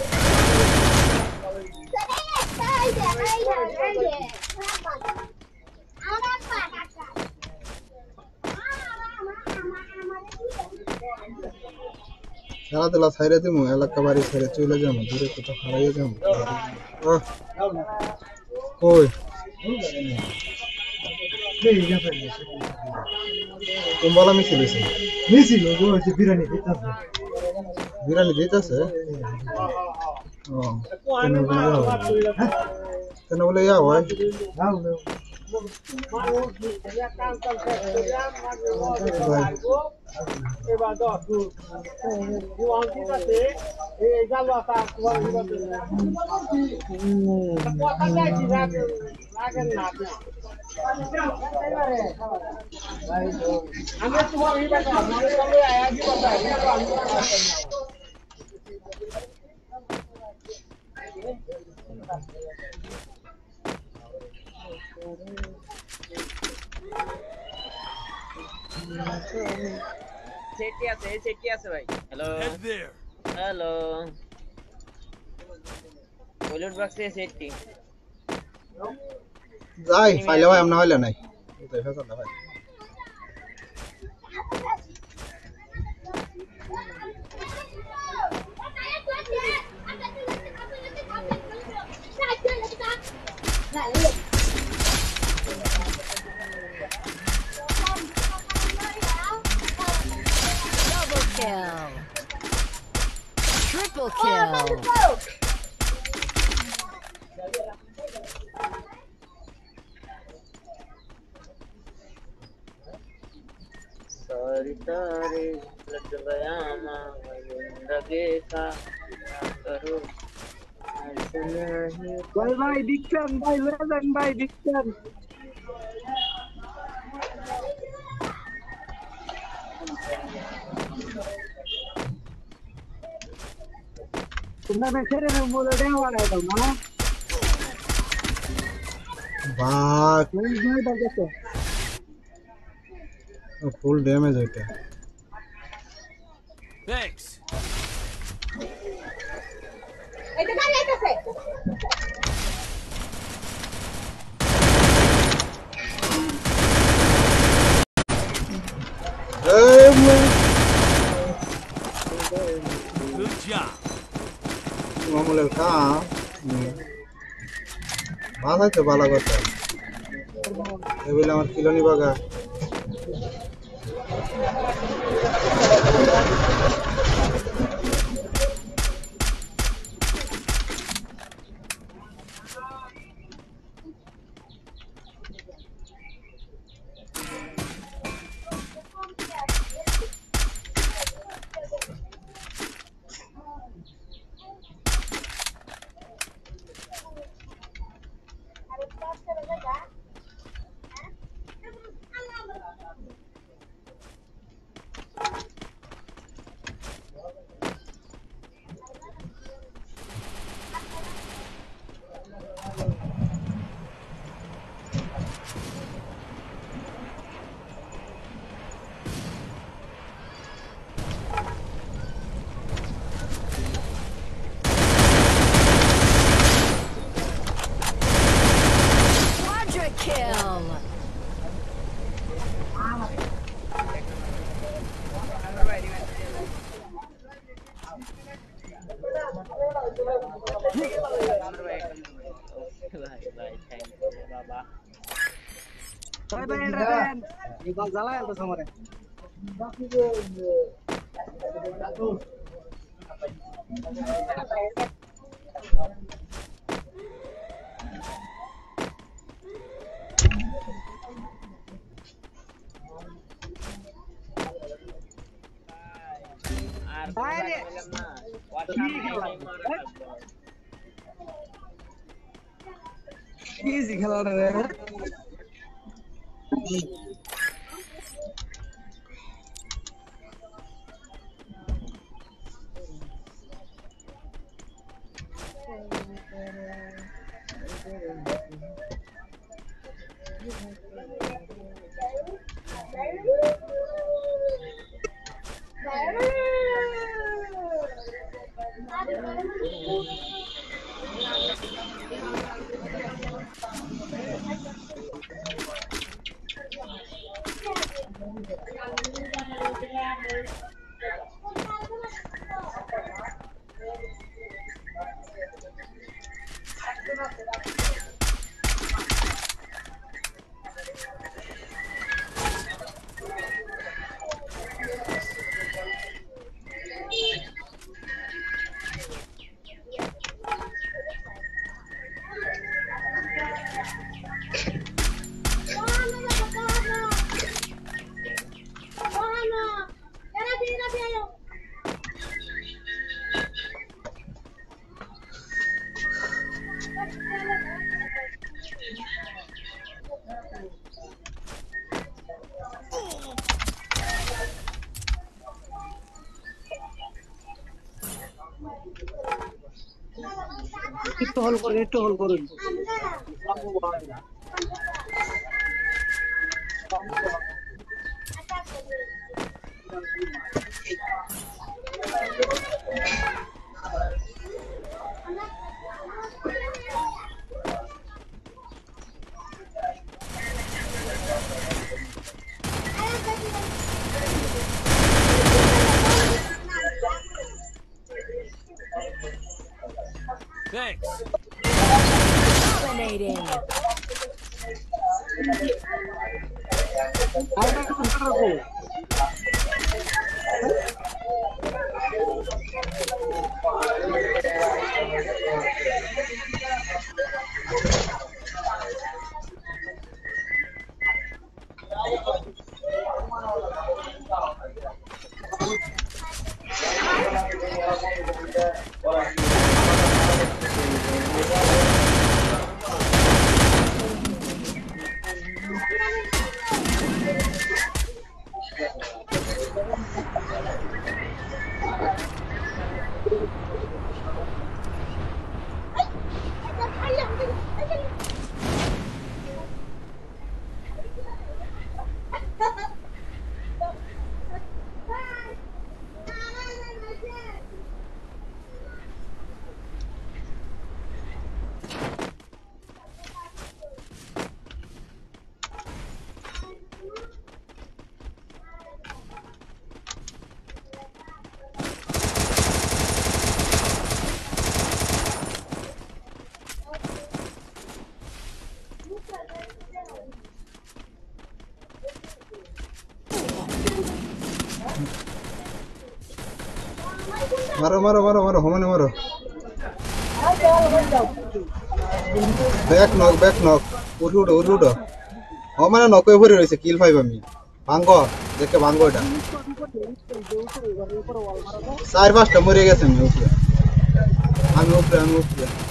A: খেলাধুলা ছাইরে দিমু এলাকা বাড়ি ছেড়ে চলে যাবো দূরে কোথাও হারাইয়া যাবো কই কুম্বলা মিছিল মিছিল বিরিয়ানি দিতেছে কেন বলে ইয়া হয়
C: সেটি আছে ভাই hello
F: Head there.
C: Hello bullet বক্সে সেটি
A: যাই ফাইলে ভাই আমনা হইলে নাই যাই ফেসা ভাই
D: Double kill. Triple kill.
C: सारी तारे लग गया मां जिंदगी का करो ऐसे नहीं
G: ভাই ভাই বিক্রম ভাই লেজেন্ড ভাই বিক্রম তোমরা ছেড়ে বলে দেওয়া দাও না
A: বাট
G: ওই ভাইটা দেখো
A: ফুল ড্যামেজ হইতা
F: Thanks.
B: এটা কার লাইতাছে
F: Good job.
A: মামুলের কাম বাধাই তো বালা কথা এগুলো আমার কিলোনি বাগা
D: Quadra kill.
C: Easy খেলাটা রে একটু হল করুন
F: Thanks.
D: Dominating.
A: मारो मारो मारो मारो होमने मारो बैक नॉक उठ होमने नॉक पे भरे रहिছে किल 5 আমি ভাঙ্গো দেখে ভাঙ্গো এটা 4-5টা মরে গেছে আমি উপরে